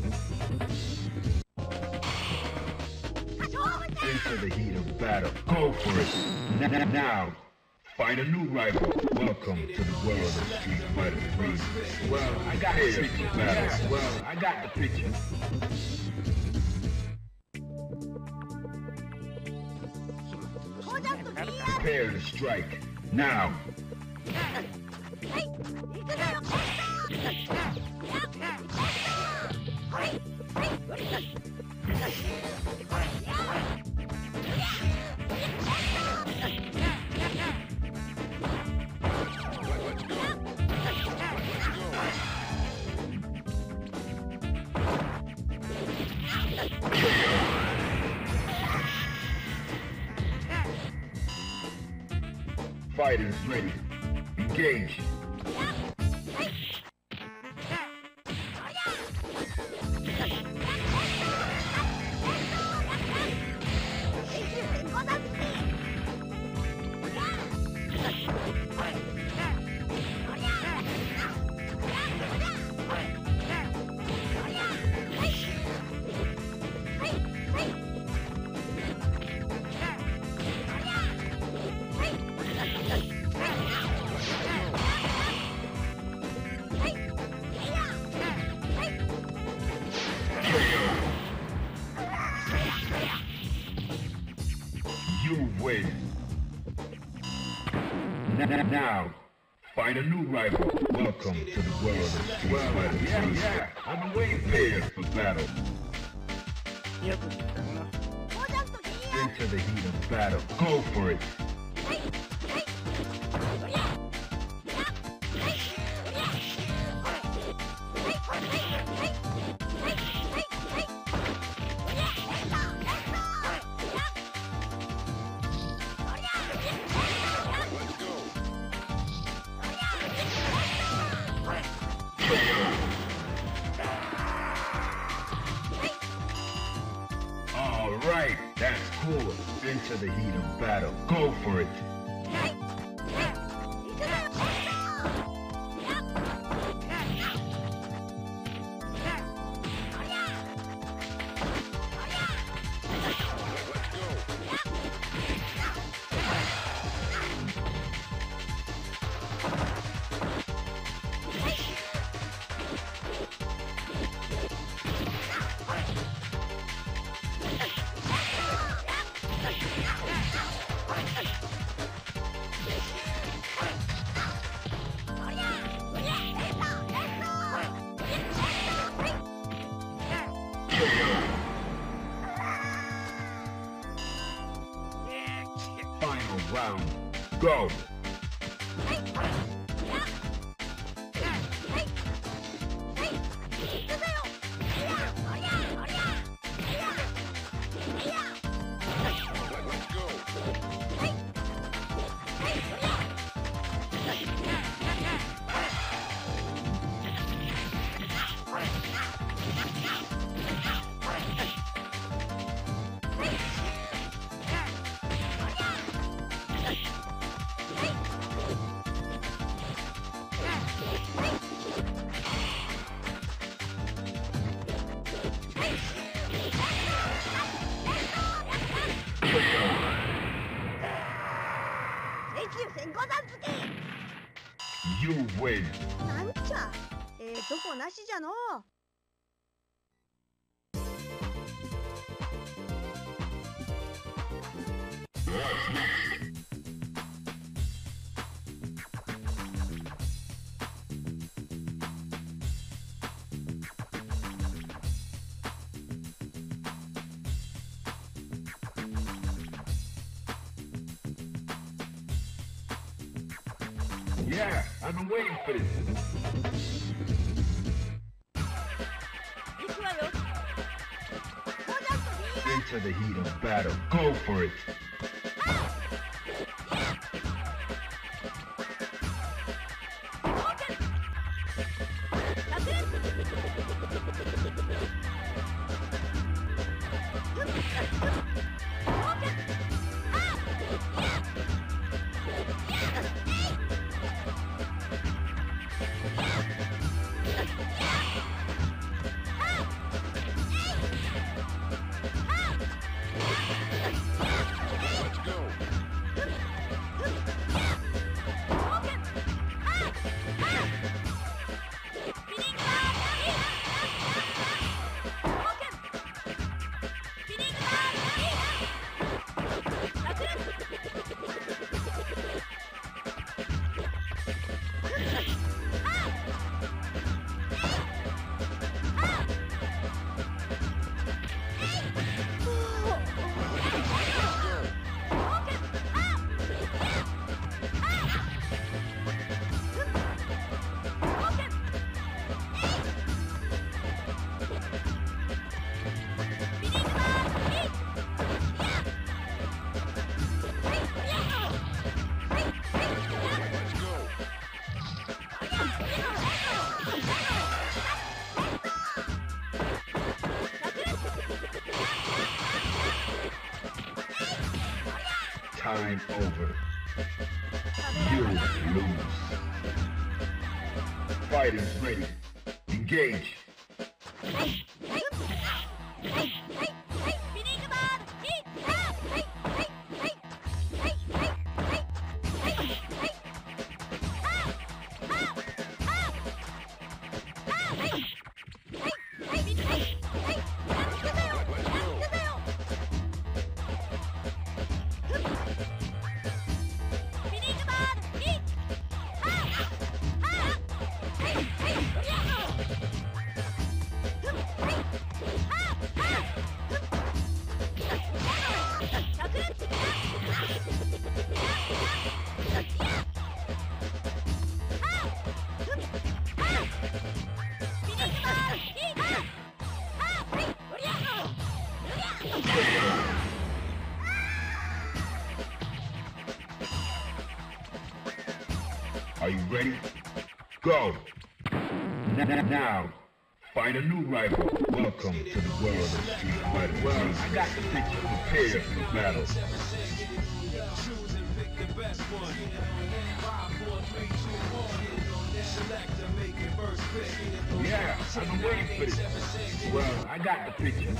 S1: Into the heat of battle. Go for it. N- now, find a new rival. Welcome to the world of Street Fighter three. Well, I got the picture. Yeah, well, I got the picture. Prepare to strike. Now. Fighters ready. Engage. You win. N- now, find a new rival. Welcome to the world of Street Fighter three. Yeah, yeah, I've been waiting prepared for battle. Into the heat of battle. Go for it. All right, that's cool. Into the heat of battle. Go for it. Final round. Go.
S4: 千個さん付き
S1: You win.
S4: なんちゃええとこなしじゃのう。
S3: Yeah, I've been waiting for this.
S4: 行くわよ。ゴージャストビー
S1: Into the heat of battle. Go for it. 'Time over. You lose. Fighters ready. Engage. 'Are you ready? Go! Now, find a new rival. Welcome to the world of Street Fighter.
S3: Well, I got the picture.
S1: Prepare for battle.
S3: Yeah, I've been waiting for this. Well, I got the picture.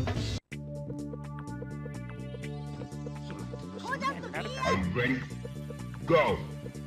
S4: ゴージャストビー
S1: Are you ready? Go!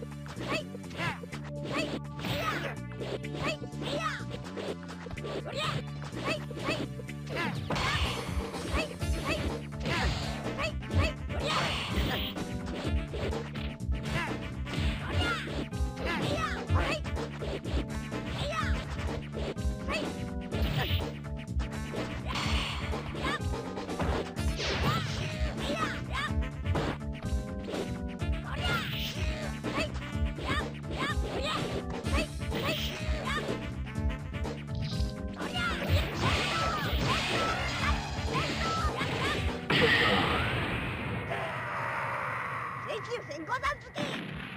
S4: 千個さん付き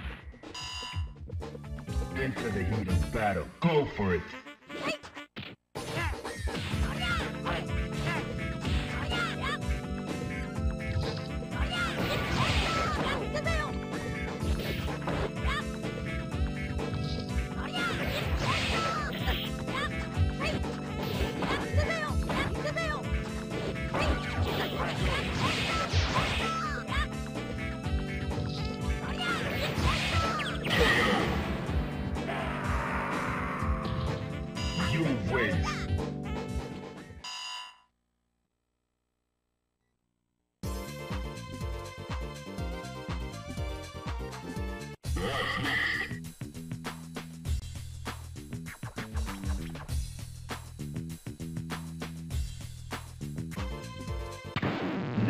S1: Into the heat of battle. Go for it.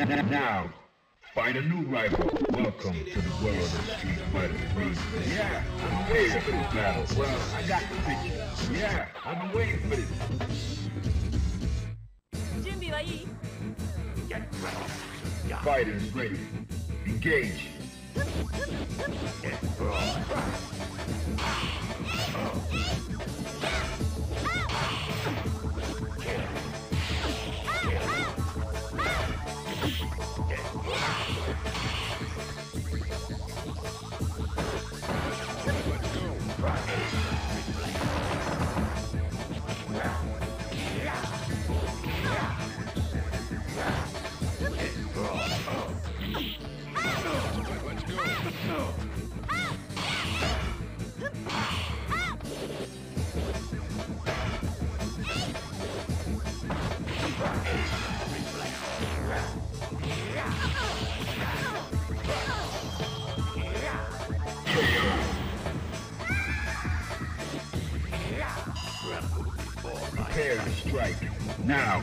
S1: Now, find a new rival. Welcome to the world of Street Fighter three.
S3: Yeah, I'm
S1: Prepare
S3: waiting
S1: for
S3: for
S1: this
S3: this.
S1: battle.
S3: Well, I got the picture. Yeah, I've been waiting for this.
S4: 準備はいい？
S1: Fighters ready. Engage. Prepare to strike. Now.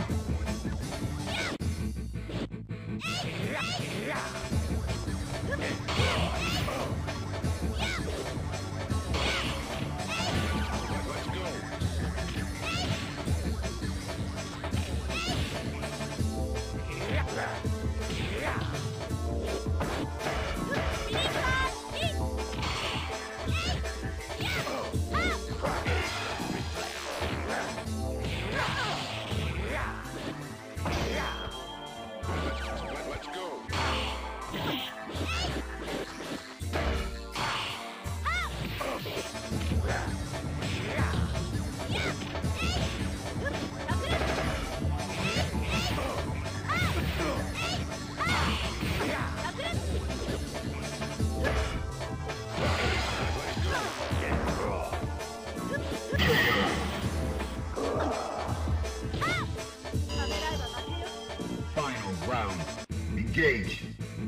S2: Let's go.
S1: Final round. Engage.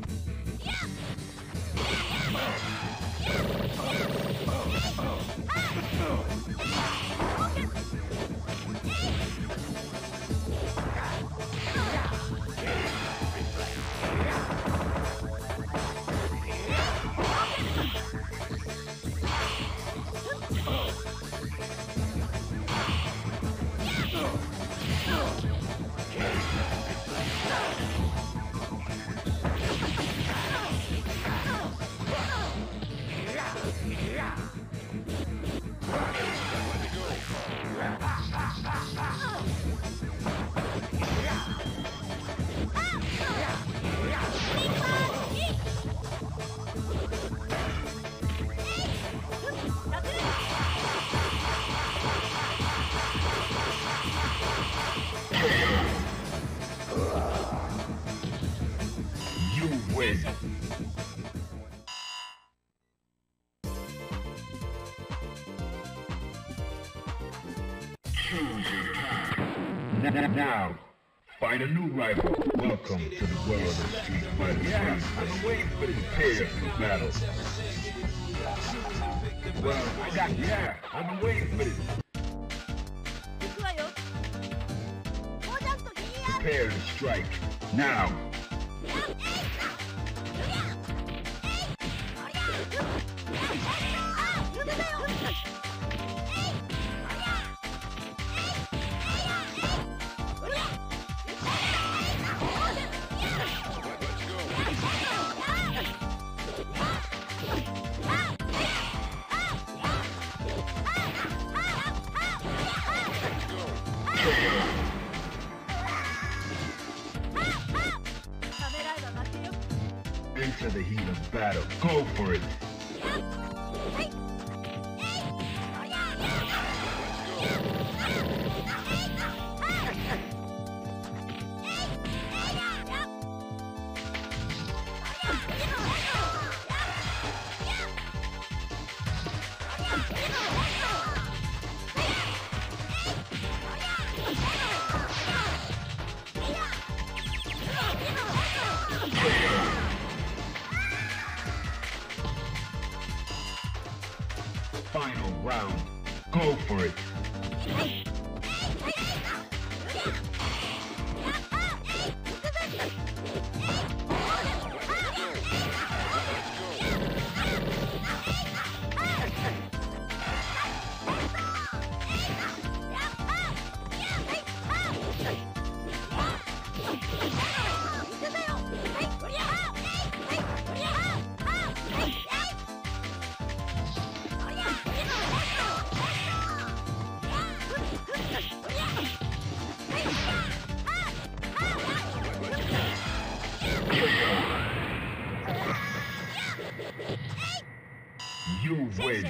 S1: You win. Now, find a new rival. Welcome to the world of Street Fighter
S3: Yeah,
S1: three.
S3: I've been waiting for this.
S1: Prepare for battle.
S3: Well, I got yeah, I've been waiting for this.
S4: 行くわよ。もうちょっと気になる。
S1: Prepare to strike. Now. Into the heat of battle. Go for it. Final round. Go for it. win.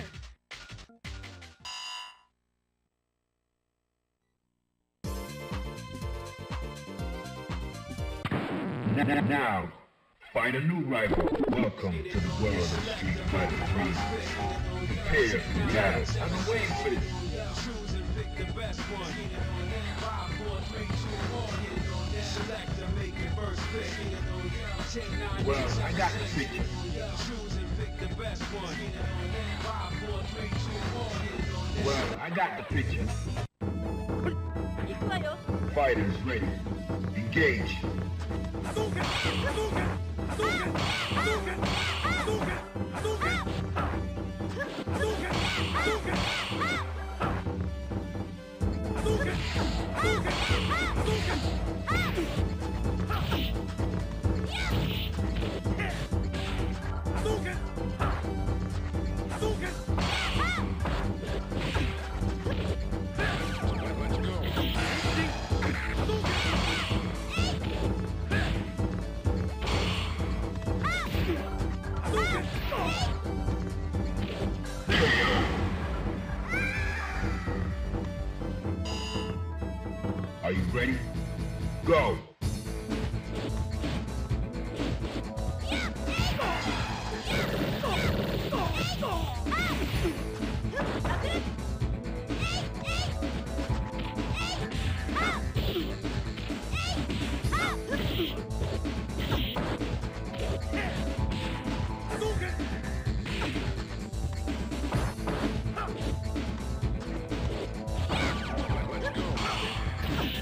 S1: Now, find a new rival. Welcome to the world of Street Fighter three. Prepare for battle.
S3: I've been waiting for this.
S5: Choose and pick the best one. Five, four, three, two, one. Select and make your first pick. Take nine.
S3: Well, I got the picture.
S5: Choose and pick the best one. Five, four, three, two, one.
S3: Well, I got the picture.
S4: 行くわよ。
S1: Fighters ready. Engage.
S2: Let's go.
S1: Are you ready? Go!
S2: Let's go.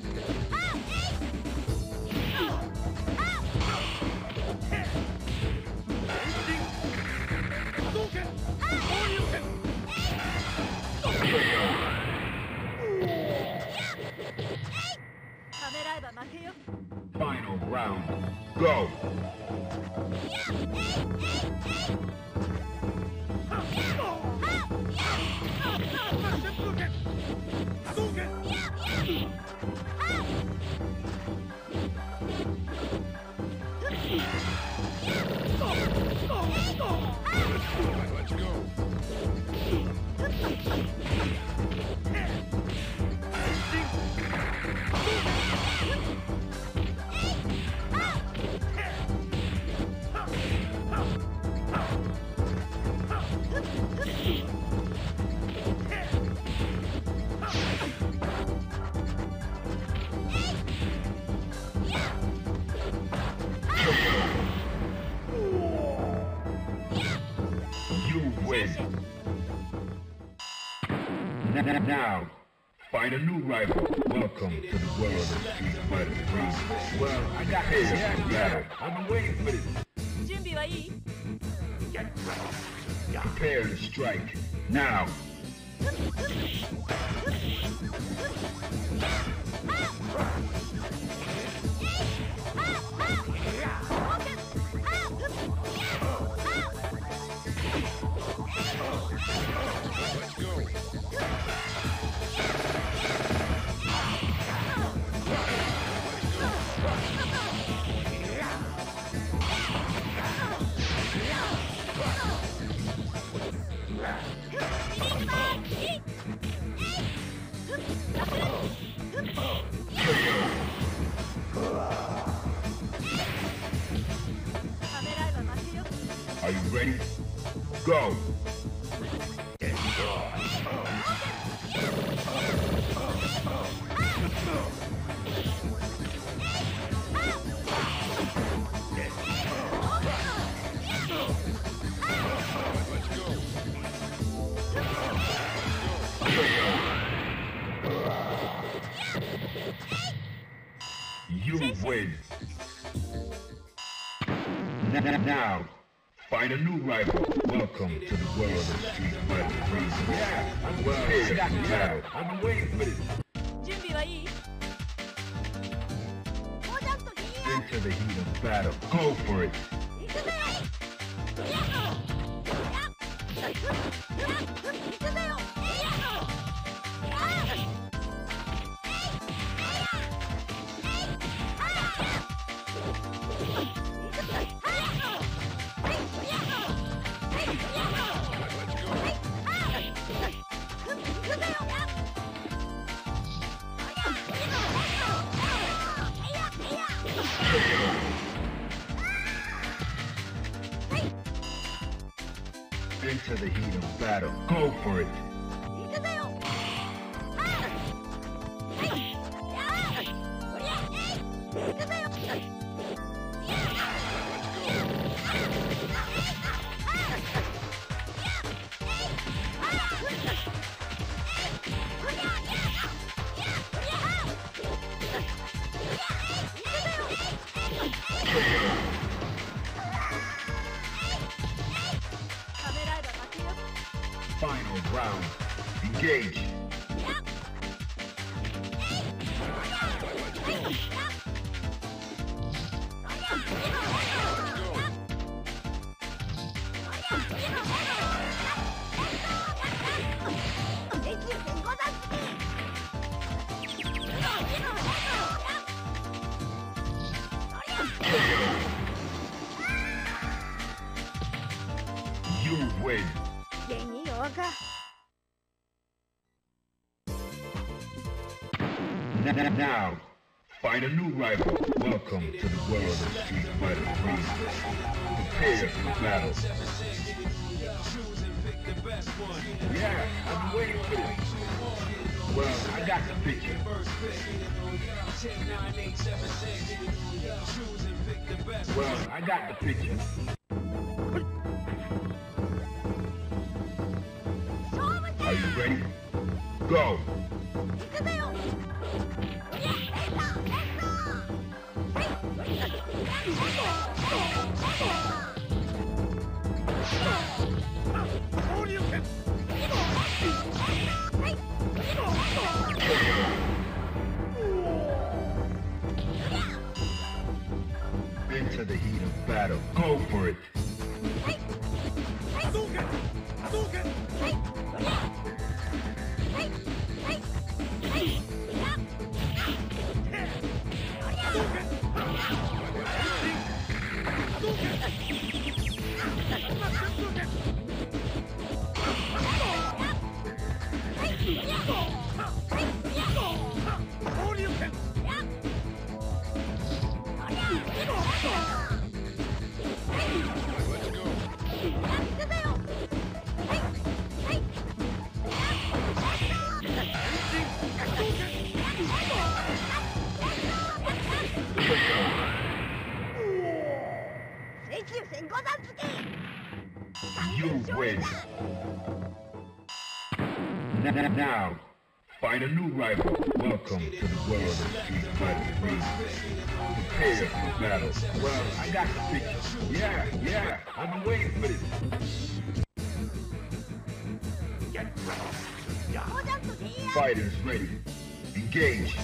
S1: Final round. Go!
S2: Let's go.
S1: You win. Now, find a new rival. Welcome to the world of Street Fighter three.
S3: Well, I got the
S1: Prepare
S3: picture.
S1: for battle.
S3: I've been waiting for this.
S4: 準備はいい？
S1: Prepare to strike. Now.
S2: Let's go.
S1: Are you ready? Go!
S2: Let's go.
S1: You win. Now, find a new rival. Welcome to the world of Street Fighter three.
S3: Yeah, I'm well. I
S1: Prepare
S3: got
S1: for
S3: the
S1: battle.
S3: battle. I've been waiting for this.
S4: 準備はいい？
S1: Into the heat of battle. Go for it.
S4: 行くぜよ！行くぜよ！
S2: Let's
S1: Into the heat of battle. Go for it.
S4: 行くぜよ。ああ。はい。やあ。こりゃ。行くぜよ。やあ。
S1: Final round. Engage. You win.
S4: 元気よか。
S1: Now, find a new rival. Welcome to the world of Street Fighter three. Prepare for battle.
S3: Yeah, I've been waiting for this. Well, I got the picture. Well, I got the picture.
S1: Are you ready? Go!
S4: 行くぜよ。
S1: Into the heat of battle. Go for it! You win. Now, find a new rival. Welcome to the world of Street Fighter three. Prepare for battle.
S3: Well, I got the picture. Yeah, yeah, I've been waiting for this.
S1: Fighters ready. Engage.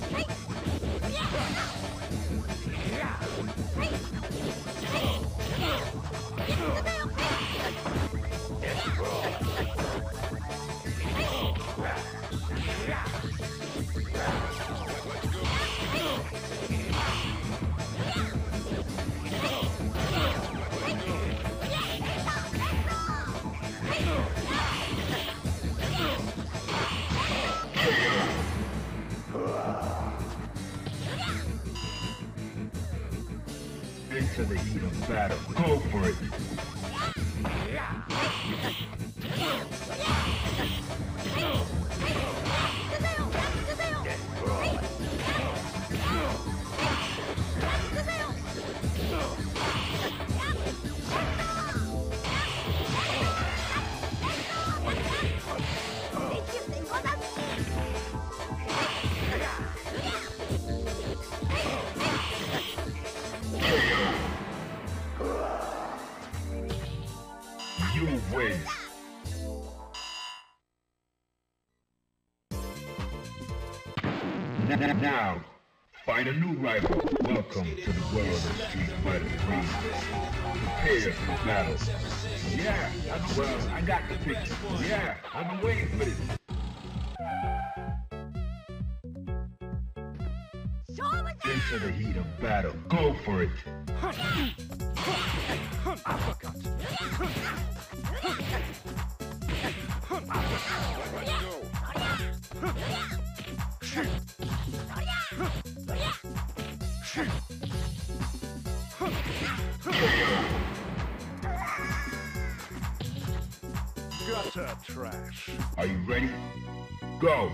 S1: Into the heat of battle. Go for it. You win. Now, find a new rival. Welcome to the world of Street Fighter three. Prepare for battle.
S3: Yeah, I've, well, I got the picture. Yeah, I've been waiting for this.
S1: Into the heat of battle. Go for it.
S2: Let's go. Gutter trash.
S1: Are you ready? Go!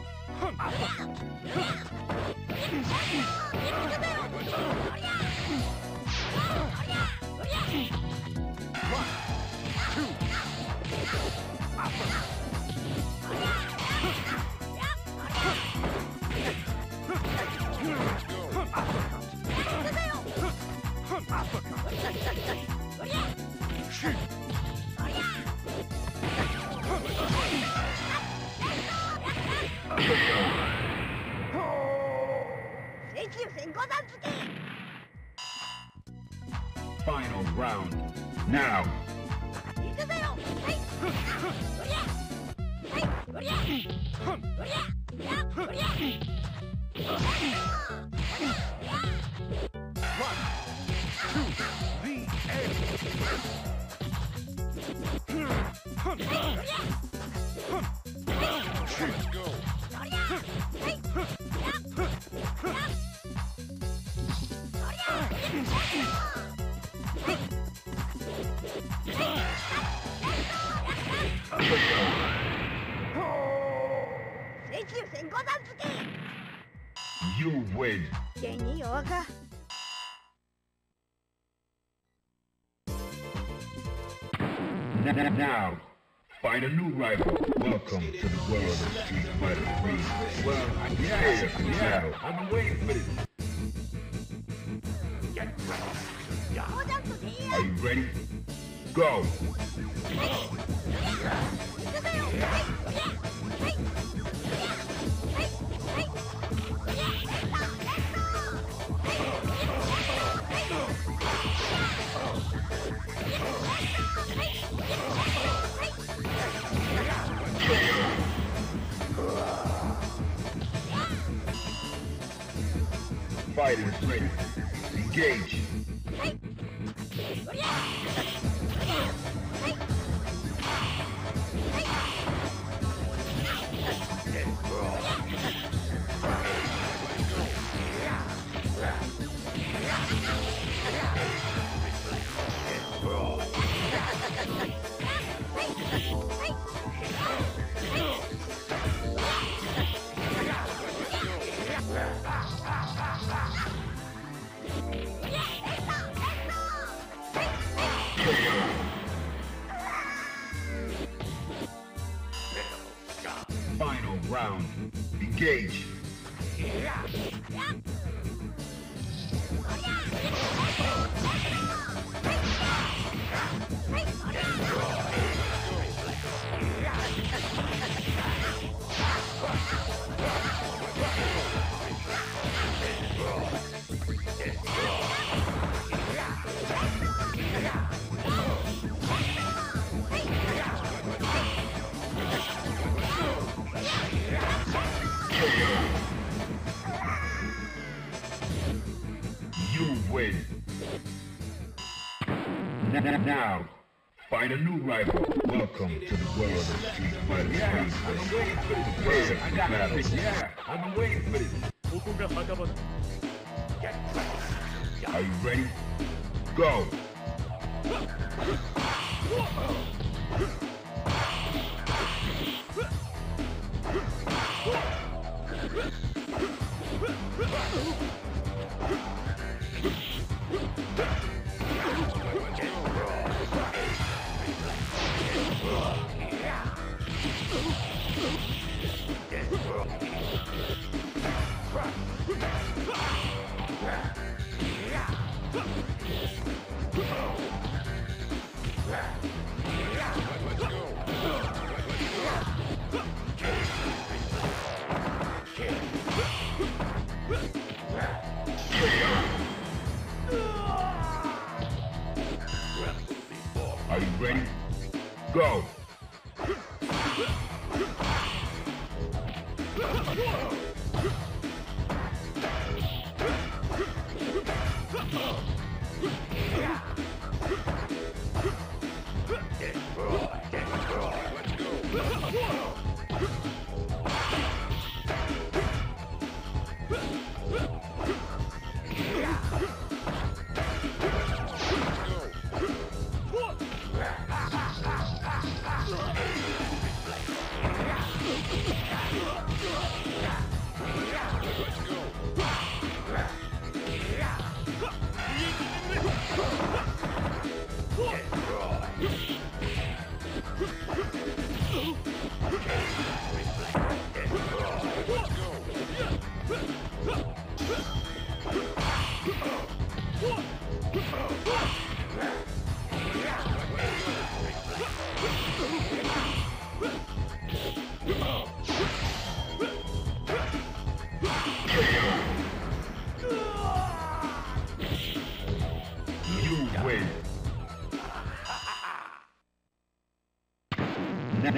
S1: Final round. Now!
S2: Let's go.
S1: You win! Now, find a new rival. Welcome to the world of Street Fighter three.
S3: Well, I
S1: Prepare
S3: guess,
S1: for
S3: yeah,
S1: battle.
S3: I've been waiting for this.
S1: Are you ready? Go! Fighters ready. Engage. Final round. Engage. You win. Now, find a new rival. Welcome to the world of Street Fighter
S3: Yeah,
S1: three.
S3: I've been waiting for this.
S1: Prepare
S3: Well, I
S1: for
S3: got
S1: battle.
S3: this. Yeah, I've been waiting for this.
S1: Are you ready? Go! Are you ready? Go!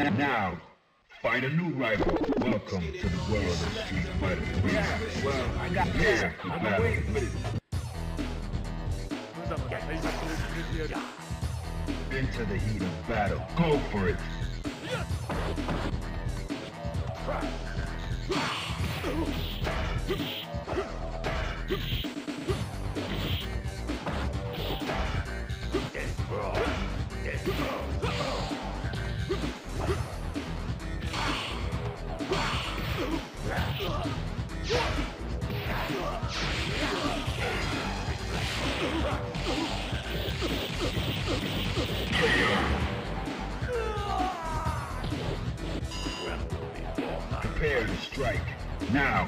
S1: Now, find a new rival. Welcome to the world of Street Fighter three.
S3: Yeah, well, I got
S1: Prepare
S3: this.
S1: for
S3: I've been
S1: battle.
S3: waiting for this.
S1: Into the heat of battle. Go for it. Prepare to strike. Now.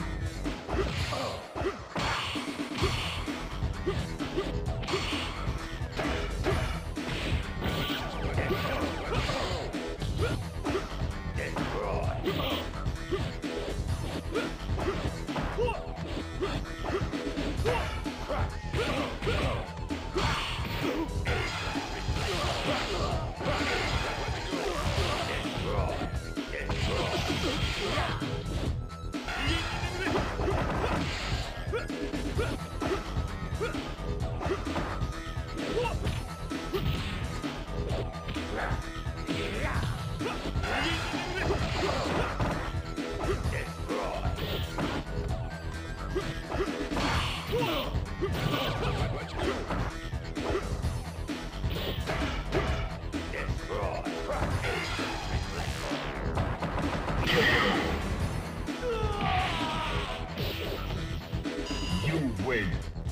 S1: You win.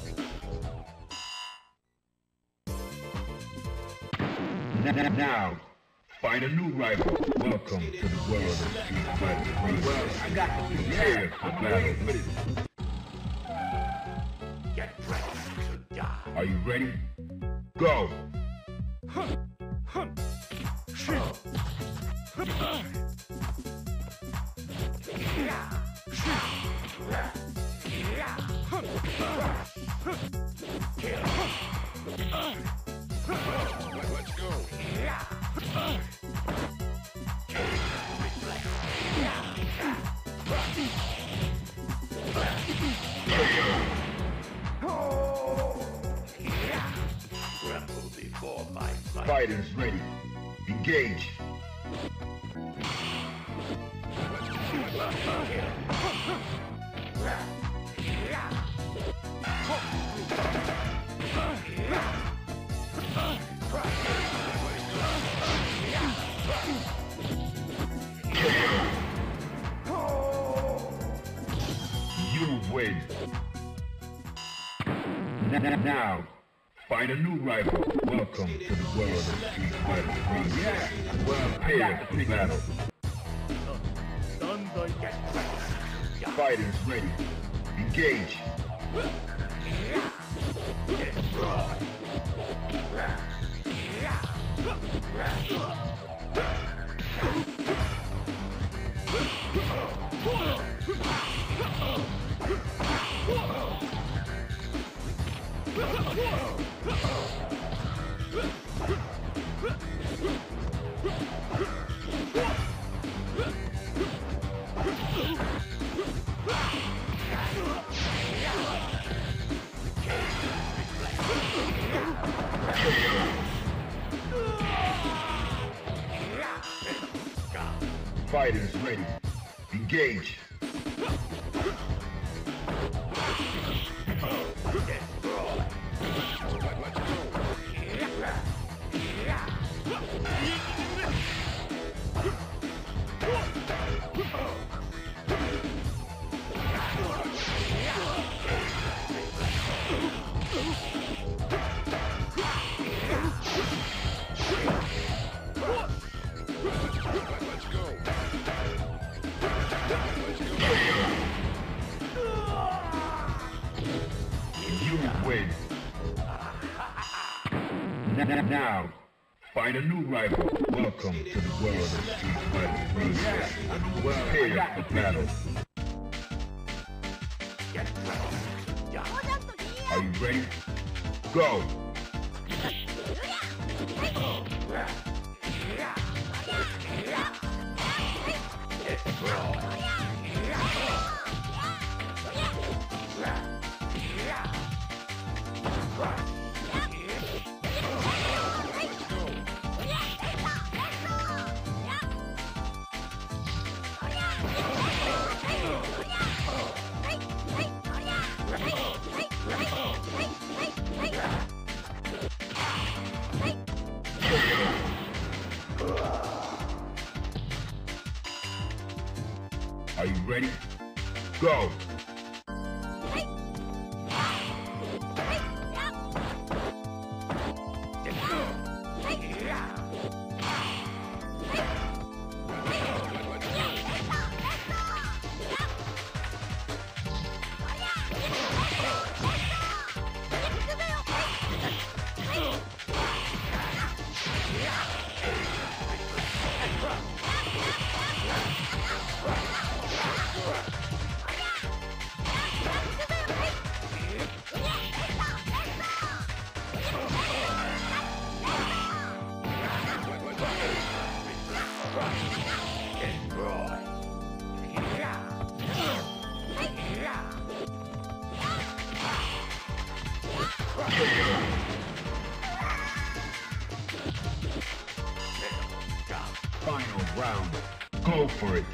S1: Now, find a new rival. Welcome to the world of Street Fighter three.
S3: Well, I got this.
S1: Prepare
S3: Yeah,
S1: for
S3: I've been
S1: battle.
S3: waiting for this.
S1: Are you ready? Go!
S3: Let's go.
S1: Fighters ready. Engage. You win. Now, find a new rival. Welcome to the world of Street Fighter three.
S3: Yeah, well, I
S1: Prepare
S3: got
S1: for
S3: this.
S1: battle. Fighters ready. Engage. Fighters ready. Engage. You win. Now, find a new rival. Welcome to the world of Street Fighter three.
S3: Yeah, well, I
S1: Prepare
S3: got
S1: for
S3: this.
S1: battle.
S4: Are
S1: Are you ready? Go!
S4: you
S1: Are you ready? Go! Final round. Go for it.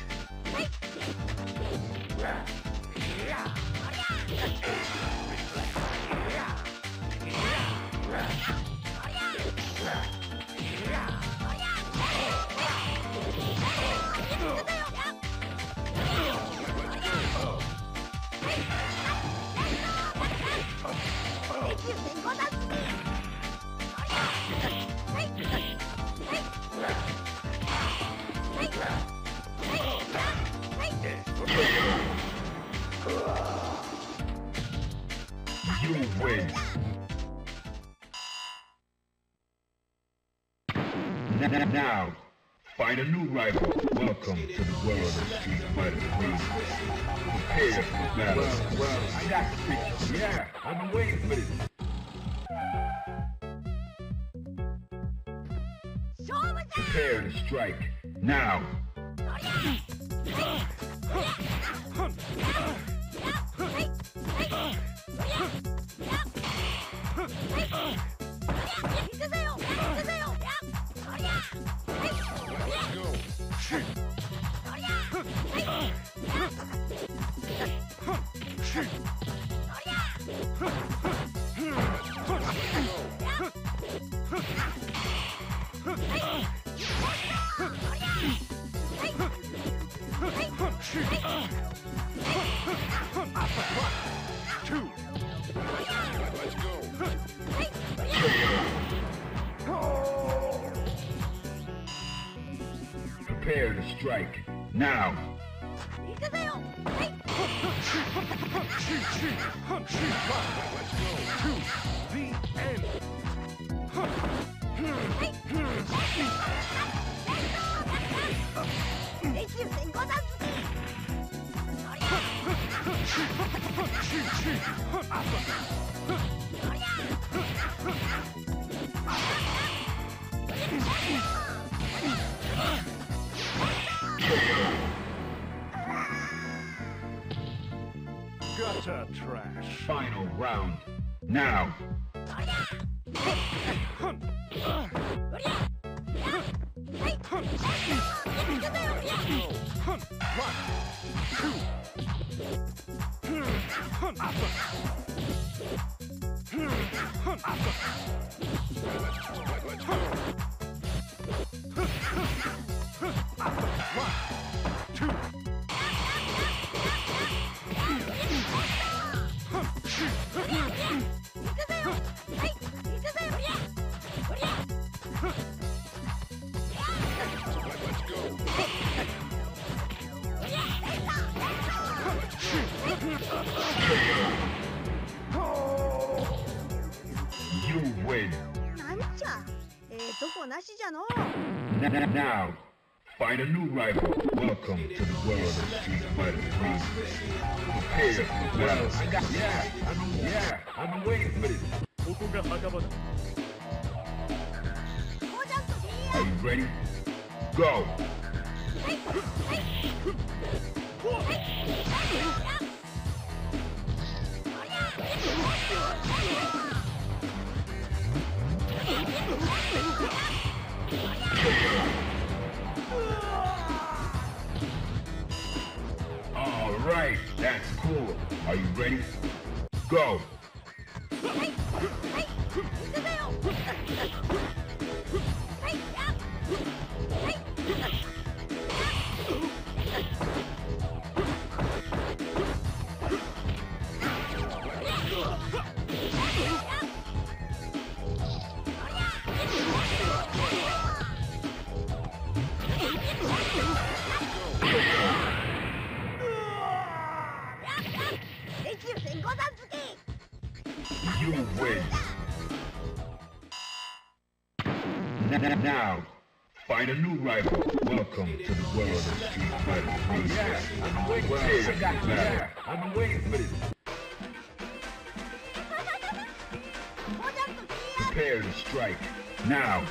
S1: You win. Now, find a new rival. Welcome to the world of Street Fighter three. Prepare for battle. Well, well, I got the picture. Yeah, I've been waiting for this. Prepare to strike. Now.
S2: Two. Let's go.
S1: Prepare to strike. Now.
S2: Let's go. To the end. Gutter trash.
S1: Final round. Now. You win. Now, find a new rival. Welcome to the world of Street Fighter three. Prepare for battle. I got, yeah, I've been, yeah, I've been waiting for this. Are you ready? Go. ready? Go! You win. Now, find a new rival. Welcome to the world of Street Fighter three.
S3: Yeah, I've been waiting. Well, I got you. Yeah, I've been waiting for this.
S1: Prepare to strike. Now.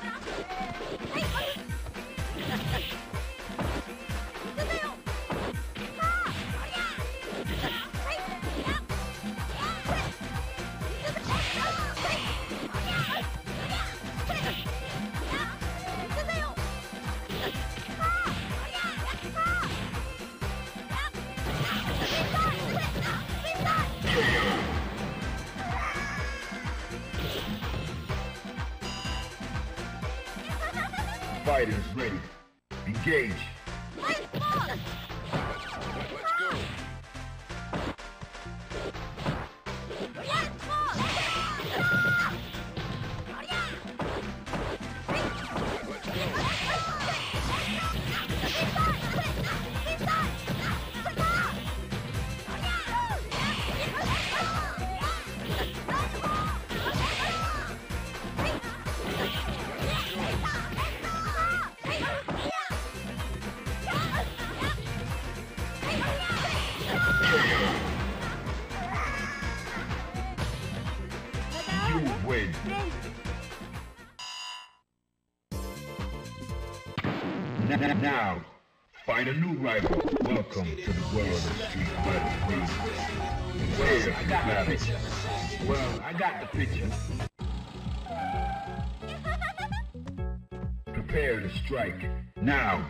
S1: Fighters ready. Engage. You win. Now, find a new rival. Welcome to the world of Street Fighter three.
S3: Well, I got the picture. Well, I got the picture.
S1: Prepare to strike. Now.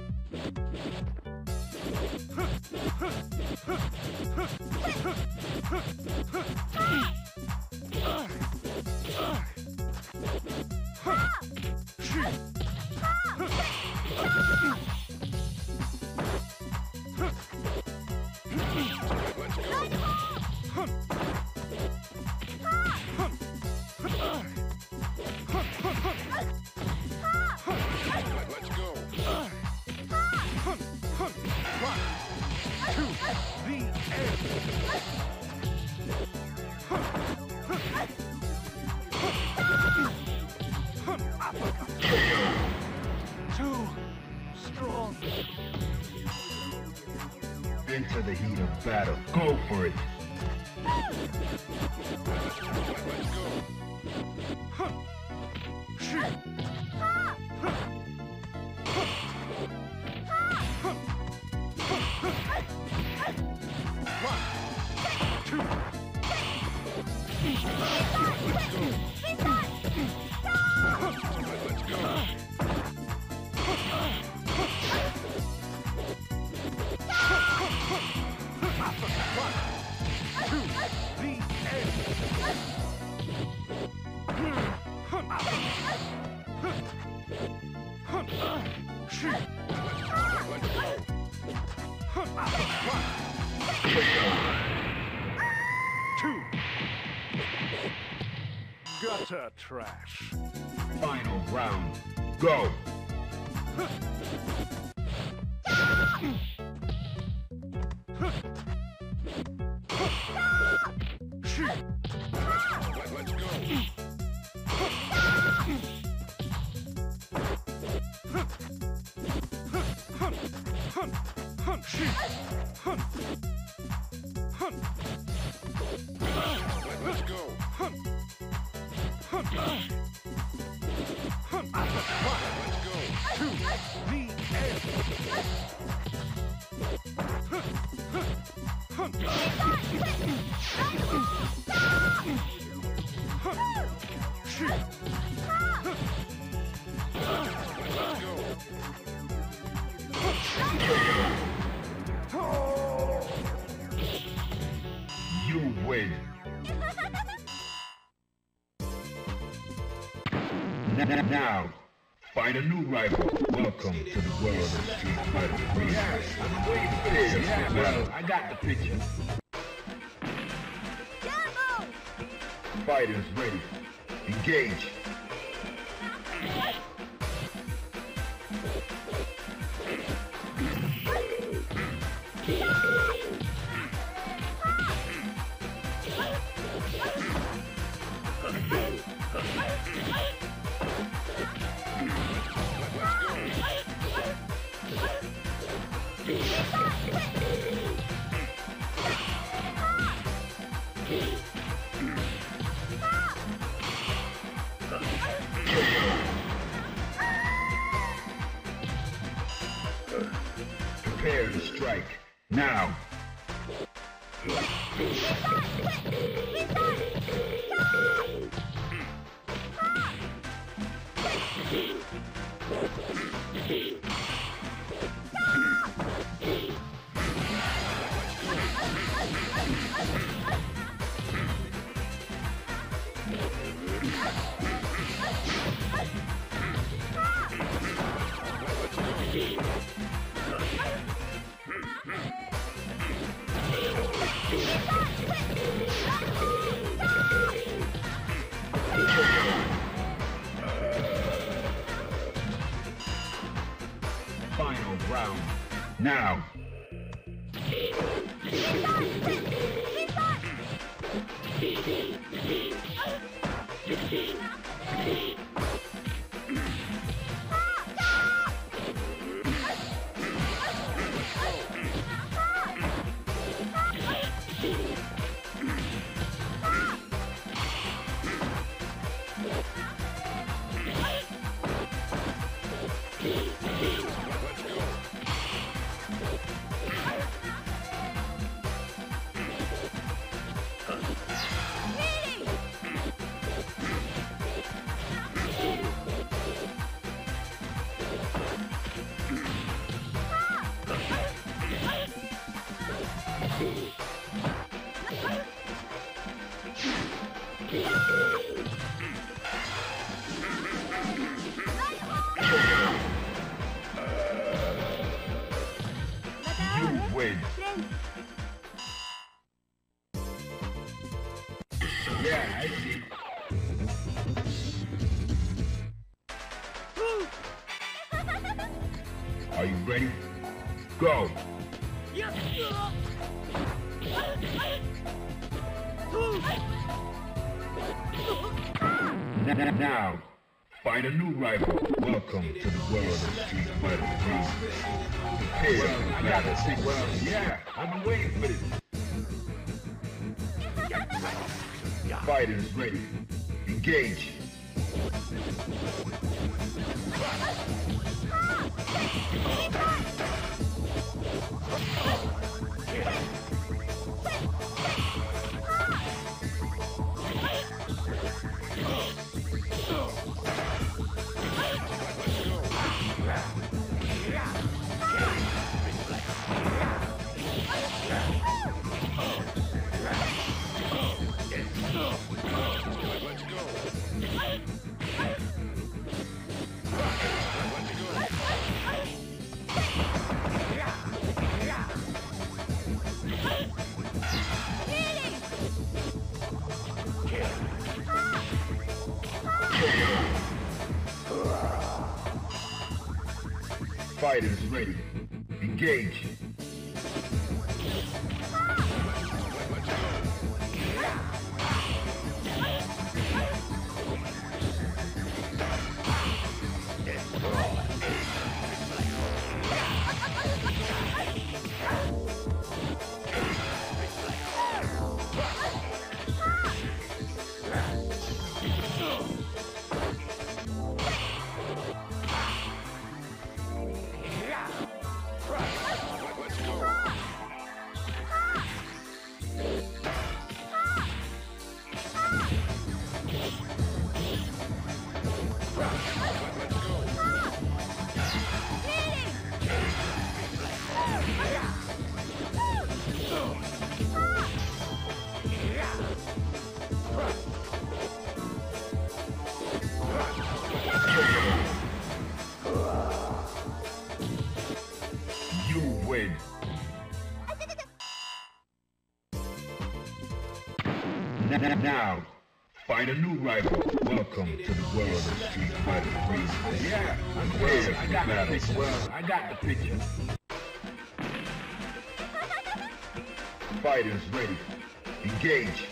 S1: Into the heat of battle. Go for it.
S2: Gutter trash.
S1: Final round. Go.
S2: Let's go. Let's go. Let's go. To the end.
S1: win. Now, find a new rival. Welcome to the world of Street Fighter three.
S3: Yeah, I'm waiting for this. Yeah, well, I got the picture.
S4: Jumbo!
S1: Fighters ready. Engage. Prepare to strike. Now. Final round. Now. You win. Yeah, I see. Are you ready? Go. Now, find a new rival. Welcome to the world of Street Fighter three. Prepare.
S3: Well, I got the picture. Well, yeah, I've been waiting for this.
S1: Fighters ready. Engage. Fighters ready. Engage. Now, find a new rival. Welcome to the world of Street Fighter three.
S3: Yeah, I'm
S1: Prepare
S3: well, I
S1: for
S3: got the
S1: battle.
S3: picture. Well, I got the picture.
S1: Fighters ready. Engage.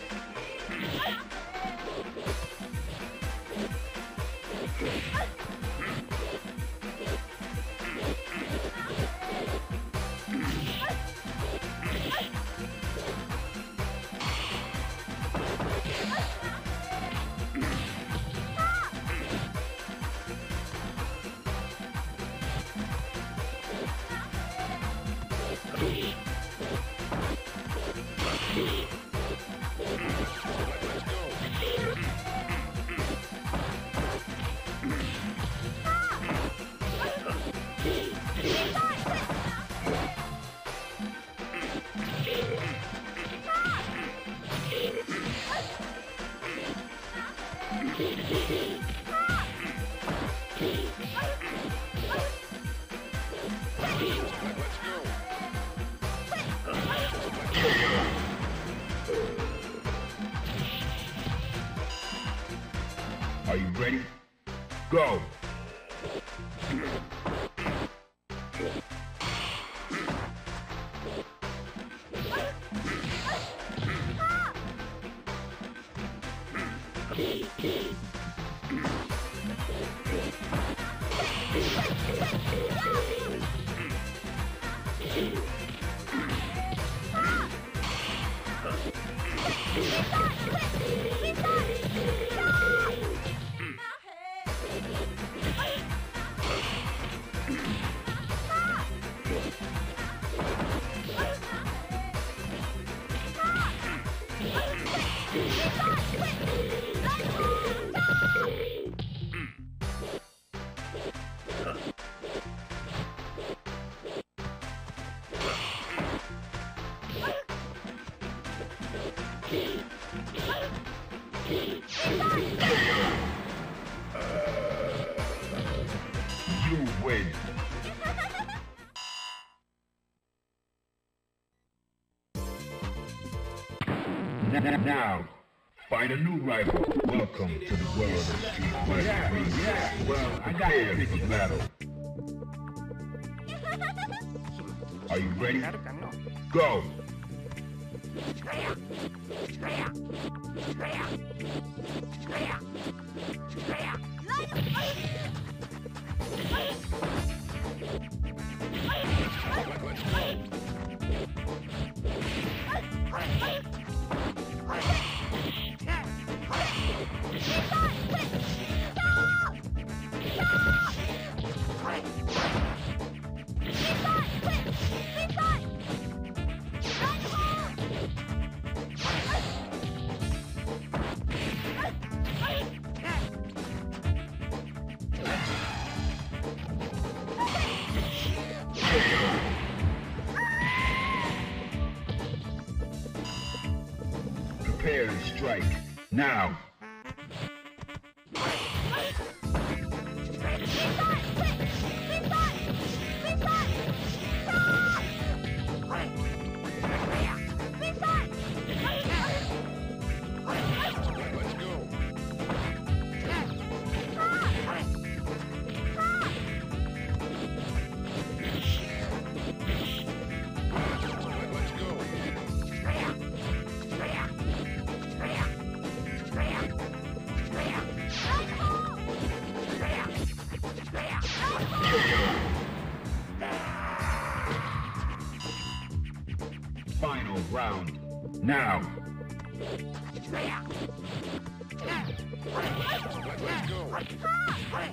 S1: Are you ready? Go! You win. Now, find a new rival. Welcome to the world of Street Fighter
S3: Yeah,
S1: three.
S3: yeah, well, I got the
S1: Prepare for
S3: picture.
S1: battle. Are you ready? Go! Prepare to strike. Now!
S2: Let's go. Let's go.
S1: Final round. Now!
S2: Let's go.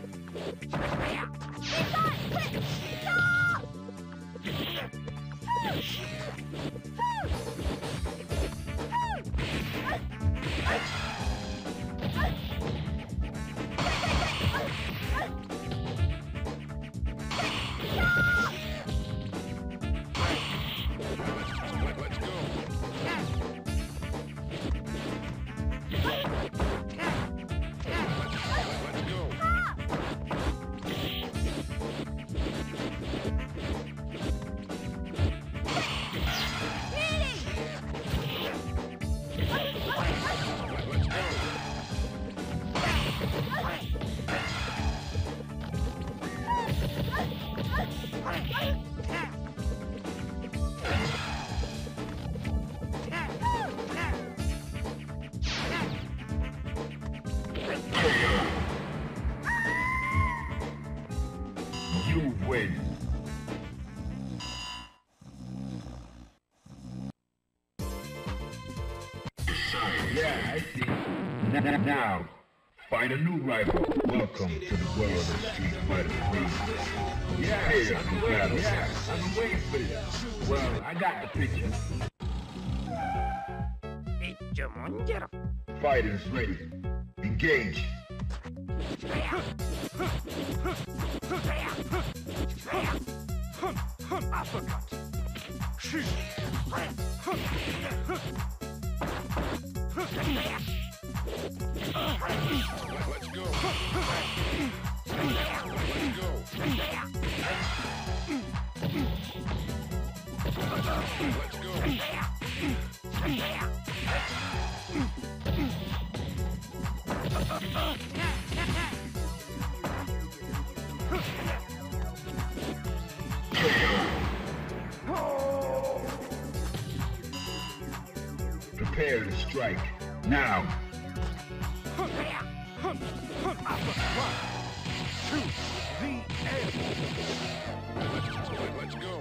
S2: Let's go. Let's go.
S1: win.
S3: Yeah, I see.
S1: Now, now, find a new rival. Welcome to the world of Street Fighter three.
S3: Yeah,
S1: Prepare
S3: I've
S1: for
S3: been waiting.
S1: battle.
S3: Yeah, I've been waiting for this. Well, I got the picture.
S1: Fighters ready. Engage.
S2: Let's go. Let's go. Let's go.
S1: Prepare to strike. Now.
S2: Let's go.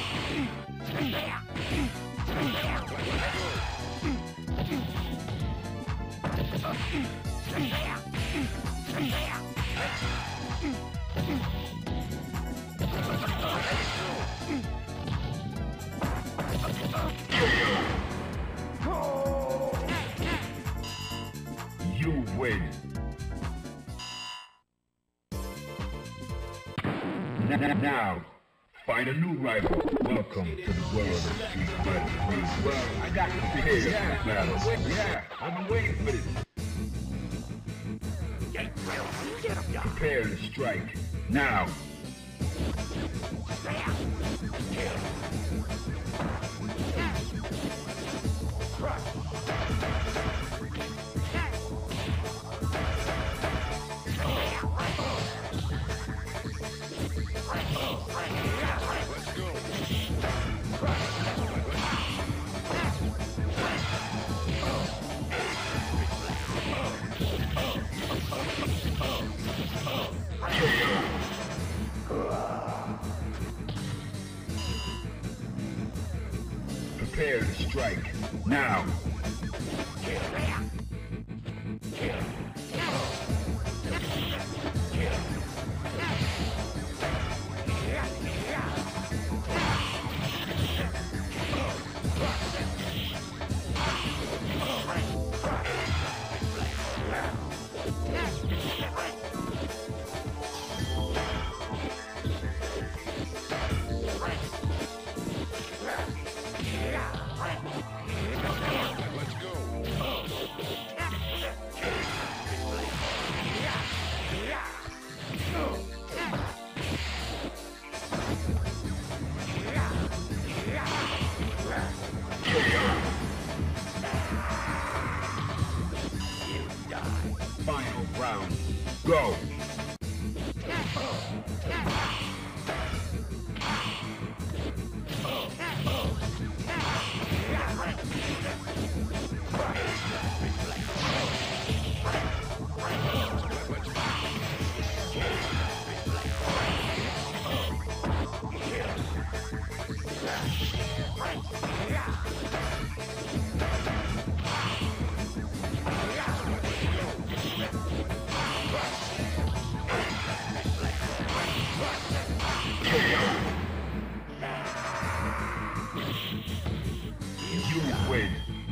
S1: You win. Now, find a new rival. Welcome to the world of Street Fighter three.
S3: Well, I got the picture.
S1: Prepare
S3: Yeah,
S1: for battle.
S3: I've been waiting. Yeah, I've been waiting for this.
S1: Prepare to strike. Now.
S2: Let's go.
S1: Prepare to strike. Now.
S2: Let's go.
S1: Final round. Go. You win.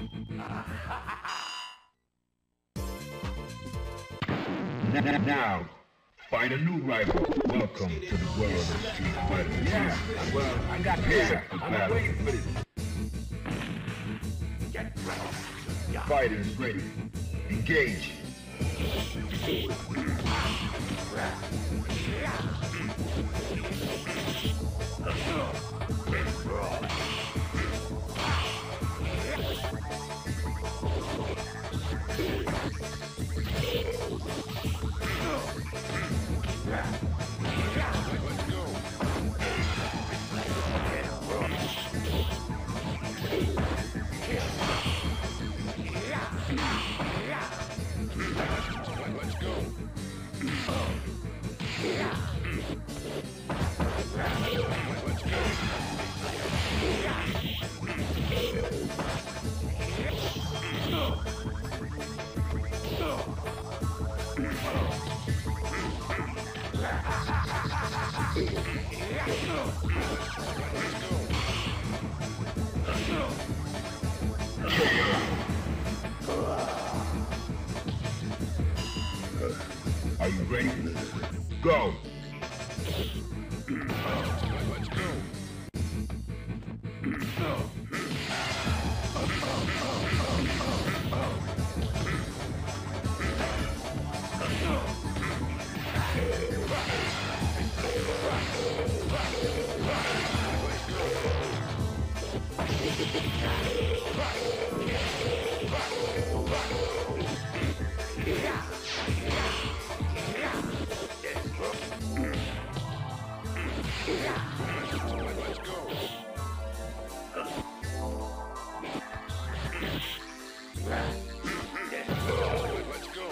S1: Now, find a new rival. Welcome to the world of Street Fighter.
S3: Yeah, well, I got the
S1: Prepare
S3: picture.
S1: for
S3: I've been
S1: battle.
S3: waiting for this.
S1: Fighters ready. Engage.
S2: Let's go. Let's go.
S1: Are you ready? Go!
S2: Let's go. Let's go. Let's go.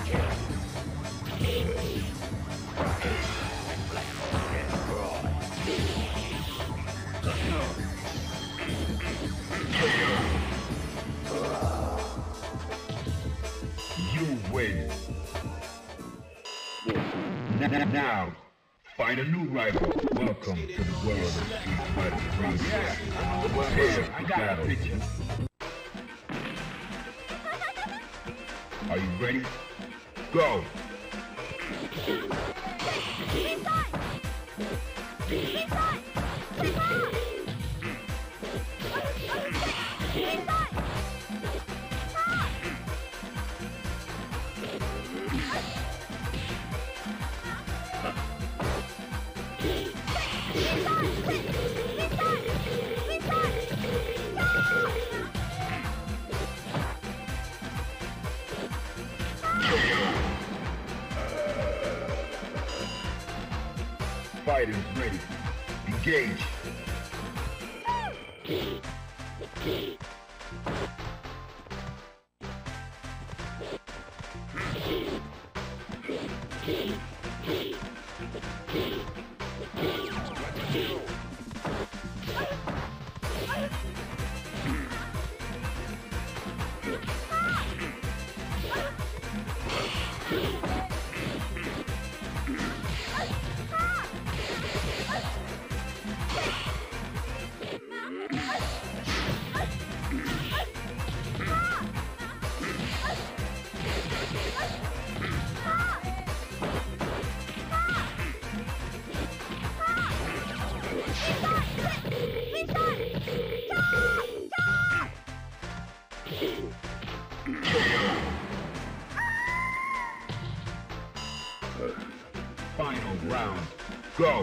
S1: You win. Now, find a new rival. Welcome to the world of Street Fighter three.
S3: Yeah. Well,
S1: Prepare
S3: I
S1: for
S3: got
S1: battle.
S3: a picture.
S1: Are you ready? Go! Fighters ready. Engage. Final round. Go!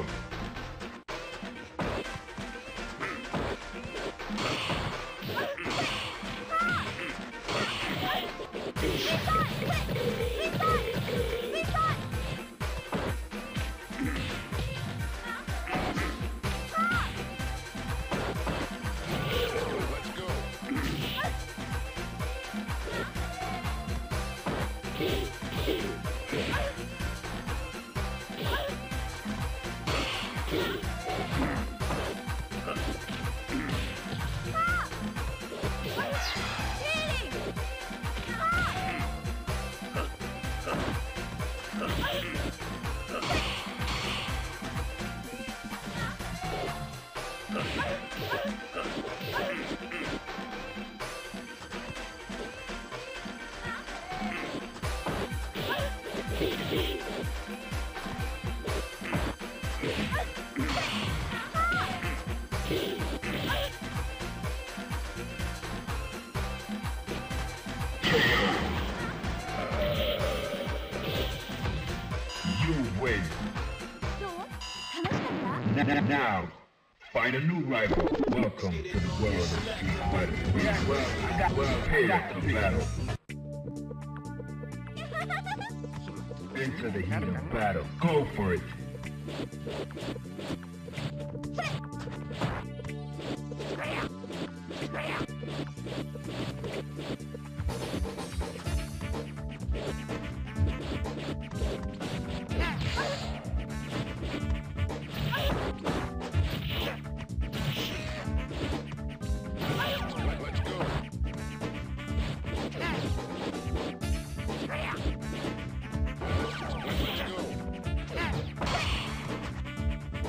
S2: Let's go.
S1: You win. Now, find a new rival. Welcome to the world of Street Fighter three.
S3: Yeah, well, I got, well, I
S1: Prepare
S3: got
S1: for
S3: a picture.
S1: battle. Into the heat of battle. Go for it.
S2: Let's go. Let's go.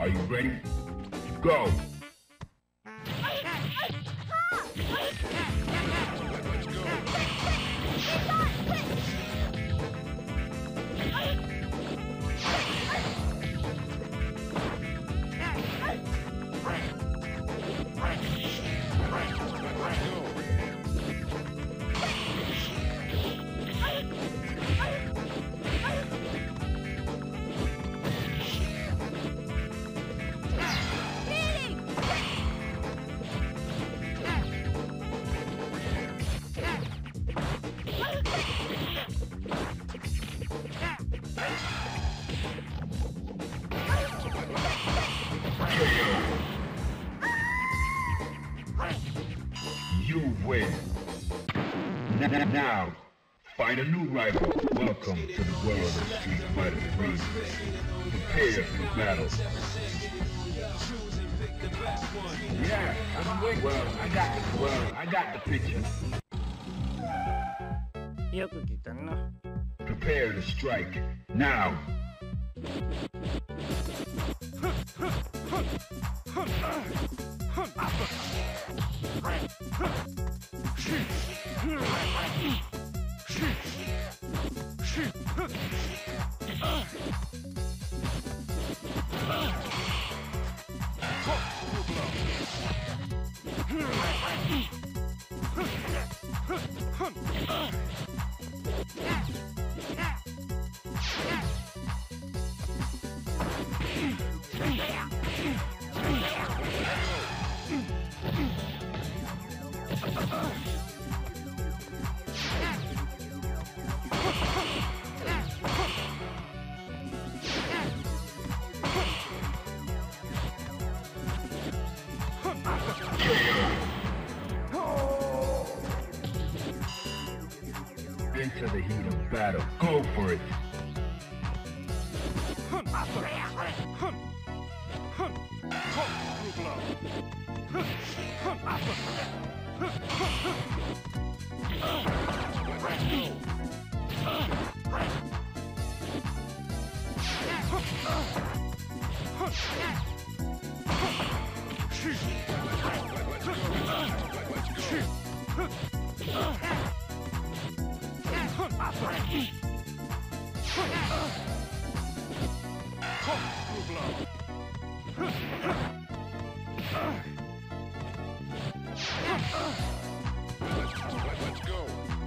S1: Are you ready? Go!
S2: Let's go. Let's go.
S1: You win. N- Now, find a new rival. Welcome to the world of Street Fighter three. Prepare for battle.
S3: Yeah, I'm waiting. Well, I got the, well, I got the picture.
S6: よく聞いたな。
S1: Prepare to strike. Now. Into the heat of battle. Go for it.
S2: Let's go.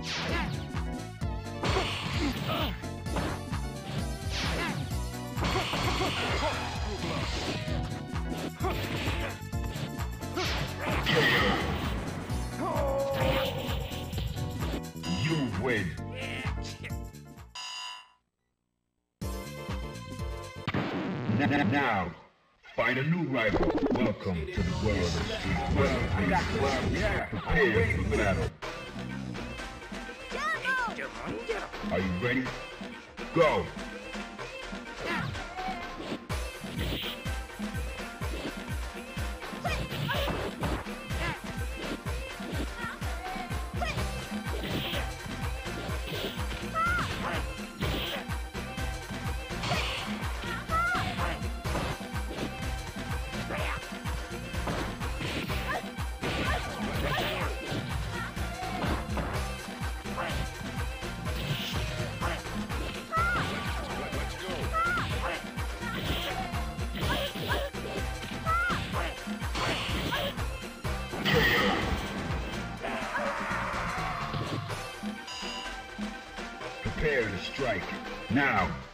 S1: You win. N- Now, find a new rival. Welcome to the world of Street
S3: Well,
S1: Fighter
S3: I
S1: three.
S3: got the, well, yeah, I'm
S1: Prepare
S3: waiting.
S1: for battle.
S4: Jumbo!
S1: Are you ready? Go!
S2: Let's go.
S1: Prepare to strike. Now.